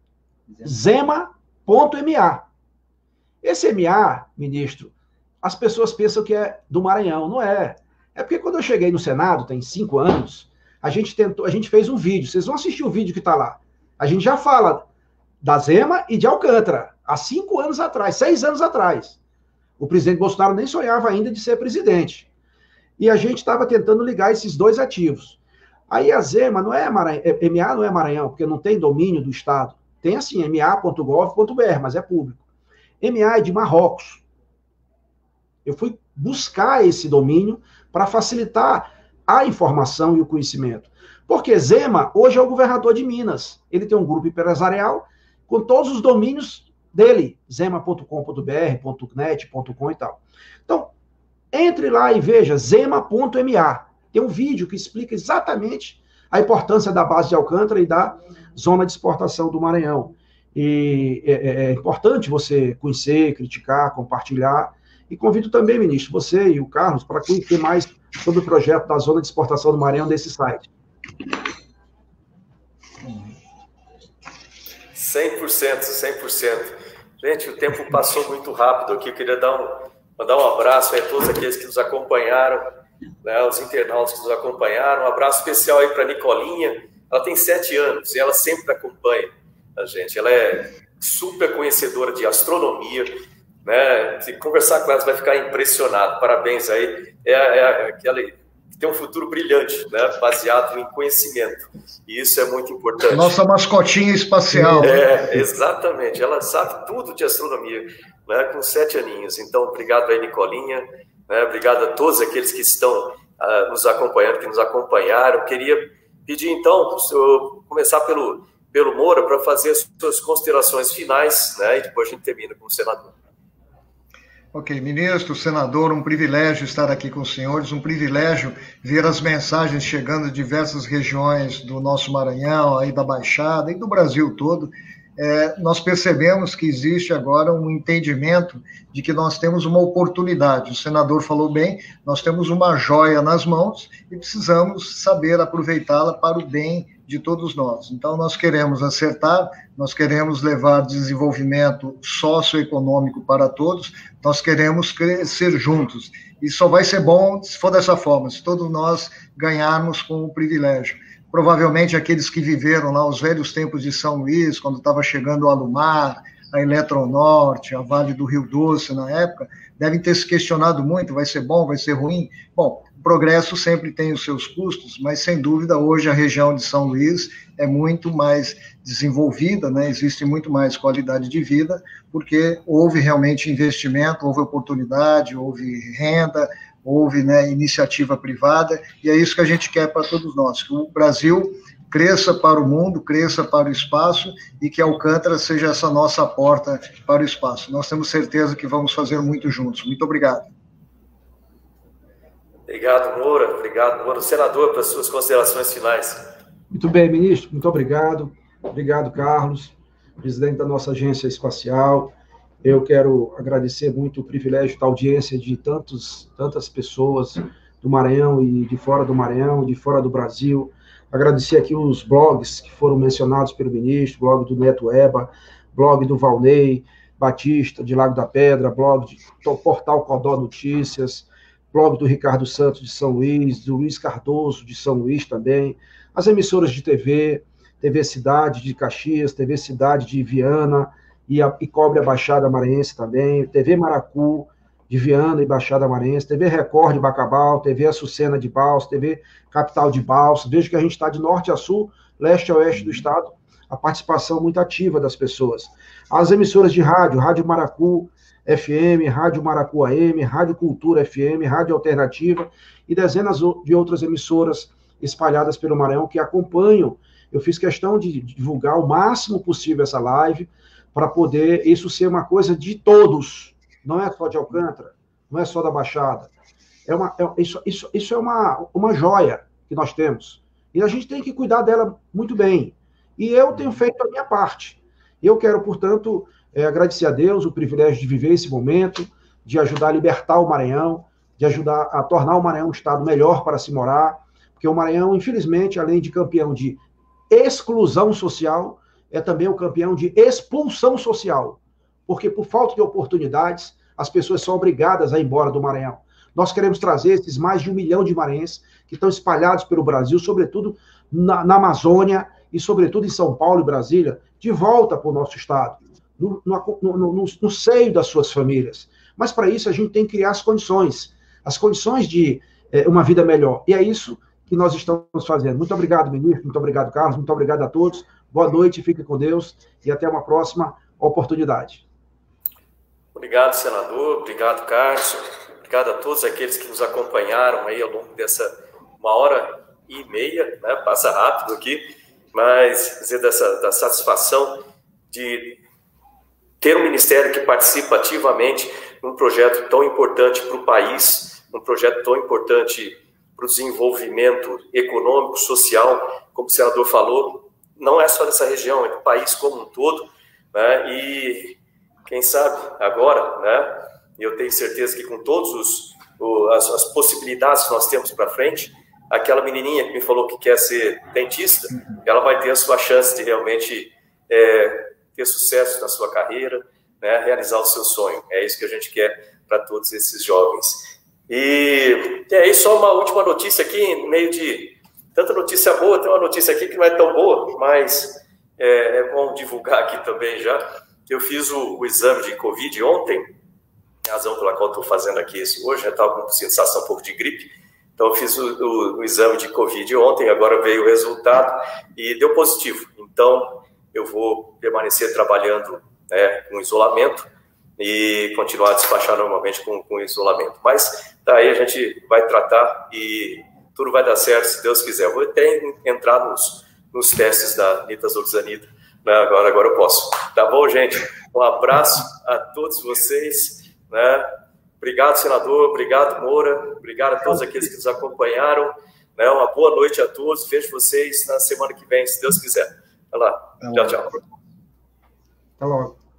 zema.ma. Esse MA, ministro, as pessoas pensam que é do Maranhão. Não é. É porque quando eu cheguei no Senado, tem 5 anos, a gente fez um vídeo. Vocês vão assistir o vídeo que está lá. A gente já fala da Zema e de Alcântara, há 5 anos atrás, 6 anos atrás. O presidente Bolsonaro nem sonhava ainda de ser presidente. E a gente estava tentando ligar esses 2 ativos. Aí a Zema não é Maranhão, MA não é Maranhão, porque não tem domínio do Estado. Tem assim, ma.gov.br, mas é público. MA é de Marrocos. Eu fui buscar esse domínio para facilitar a informação e o conhecimento. Porque Zema hoje é o governador de Minas. Ele tem um grupo empresarial com todos os domínios dele, zema.com.br, .net, .com e tal. Então, entre lá e veja zema.ma. Tem um vídeo que explica exatamente a importância da base de Alcântara e da zona de exportação do Maranhão. E é importante você conhecer, criticar, compartilhar. E convido também, ministro, você e o Carlos, para conhecer mais sobre o projeto da zona de exportação do Maranhão desse site. 100%. Gente, o tempo passou muito rápido aqui. Eu queria mandar um abraço a todos aqueles que nos acompanharam, né, os internautas que nos acompanharam. Um abraço especial aí para a Nicolinha. Ela tem 7 anos e ela sempre acompanha a gente. Ela é super conhecedora de astronomia, né? Se conversar com ela, você vai ficar impressionado. Parabéns aí. que tem um futuro brilhante, né, baseado em conhecimento. E isso é muito importante. Nossa mascotinha espacial. Exatamente. Ela sabe tudo de astronomia, né, com 7 aninhos. Então, obrigado aí, Nicolinha. Né, obrigado a todos aqueles que estão nos acompanhando, que nos acompanharam. Queria pedir, então, começar pelo Moura, para fazer as suas considerações finais, né, e depois a gente termina com o senador. Ok, ministro, senador, um privilégio estar aqui com os senhores, um privilégio ver as mensagens chegando de diversas regiões do nosso Maranhão, aí da Baixada e do Brasil todo. Nós percebemos que existe agora um entendimento de que nós temos uma oportunidade. O senador falou bem, nós temos uma joia nas mãos e precisamos saber aproveitá-la para o bem de todos nós. Então, nós queremos acertar, nós queremos levar desenvolvimento socioeconômico para todos, nós queremos crescer juntos. E só vai ser bom se for dessa forma, se todos nós ganharmos com o privilégio. Provavelmente aqueles que viveram lá os velhos tempos de São Luís, quando estava chegando o Alumar, a Eletronorte, a Vale do Rio Doce na época, devem ter se questionado muito, vai ser bom, vai ser ruim? Bom, o progresso sempre tem os seus custos, mas sem dúvida hoje a região de São Luís é muito mais desenvolvida, né? Existe muito mais qualidade de vida, porque houve realmente investimento, houve oportunidade, houve renda, houve, né, iniciativa privada, e é isso que a gente quer para todos nós, que o Brasil cresça para o mundo, cresça para o espaço, e que Alcântara seja essa nossa porta para o espaço. Nós temos certeza que vamos fazer muito juntos. Muito obrigado. Obrigado, Moura. Obrigado, Moura. Senador, para as suas considerações finais. Muito bem, ministro. Muito obrigado. Obrigado, Carlos, presidente da nossa agência espacial. Eu quero agradecer muito o privilégio da audiência de tantas pessoas do Maranhão e de fora do Maranhão, de fora do Brasil. Agradecer aqui os blogs que foram mencionados pelo ministro, blog do Neto Eba, blog do Valnei Batista, de Lago da Pedra, blog do Portal Codó Notícias, blog do Ricardo Santos, de São Luís, do Luiz Cardoso, de São Luís também, as emissoras de TV, TV Cidade de Caxias, TV Cidade de Viana, e cobre a Baixada Maranhense também, TV Maracu, de Viana e Baixada Maranhense, TV Record de Bacabal, TV Açucena de Balsas, TV Capital de Balsas. Vejo que a gente está de norte a sul, leste a oeste do estado, a participação muito ativa das pessoas. As emissoras de rádio, Rádio Maracu FM, Rádio Maracu AM, Rádio Cultura FM, Rádio Alternativa e dezenas de outras emissoras espalhadas pelo Maranhão que acompanham. Eu fiz questão de divulgar o máximo possível essa live para poder isso ser uma coisa de todos. Não é só de Alcântara, não é só da Baixada. Isso é uma joia que nós temos. E a gente tem que cuidar dela muito bem. E eu tenho feito a minha parte. Eu quero, portanto, agradecer a Deus o privilégio de viver esse momento, de ajudar a libertar o Maranhão, de ajudar a tornar o Maranhão um estado melhor para se morar, porque o Maranhão, infelizmente, além de campeão de exclusão social, é também o campeão de expulsão social. Porque por falta de oportunidades, as pessoas são obrigadas a ir embora do Maranhão. Nós queremos trazer esses mais de 1 milhão de maranhenses que estão espalhados pelo Brasil, sobretudo na Amazônia e sobretudo em São Paulo e Brasília, de volta para o nosso estado, no seio das suas famílias. Mas para isso a gente tem que criar as condições de uma vida melhor. E é isso que nós estamos fazendo. Muito obrigado, ministro, muito obrigado, Carlos, muito obrigado a todos. Boa noite, fique com Deus e até uma próxima oportunidade. Obrigado, senador. Obrigado, Carlos. Obrigado a todos aqueles que nos acompanharam aí ao longo dessa 1h30, né? Passa rápido aqui, mas dizer da satisfação de ter um ministério que participa ativamente num projeto tão importante para o país, um projeto tão importante para o desenvolvimento econômico, social, como o senador falou, não é só dessa região, é do país como um todo, né? E quem sabe agora, né? Eu tenho certeza que com todas as possibilidades que nós temos para frente, aquela menininha que me falou que quer ser dentista, ela vai ter a sua chance de realmente ter sucesso na sua carreira, né? Realizar o seu sonho. É isso que a gente quer para todos esses jovens. E aí só uma última notícia aqui, no meio de tanta notícia boa, tem uma notícia aqui que não é tão boa, mas é bom divulgar aqui também já. Eu fiz o exame de Covid ontem, a razão pela qual estou fazendo aqui isso hoje, já estava com sensação um pouco de gripe, Então, eu fiz o exame de Covid ontem, agora veio o resultado e deu positivo. Então, eu vou permanecer trabalhando, né, com isolamento e continuar a despachar normalmente com isolamento. Mas daí a gente vai tratar e tudo vai dar certo, se Deus quiser. Eu vou até entrar nos testes da nitazoxanida, né? Agora eu posso. Tá bom, gente? Um abraço a todos vocês, né? Obrigado, senador. Obrigado, Moura. Obrigado a todos aqueles que nos acompanharam. Né? Uma boa noite a todos. Vejo vocês na semana que vem, se Deus quiser. Vai lá. Tchau, tchau. Até logo.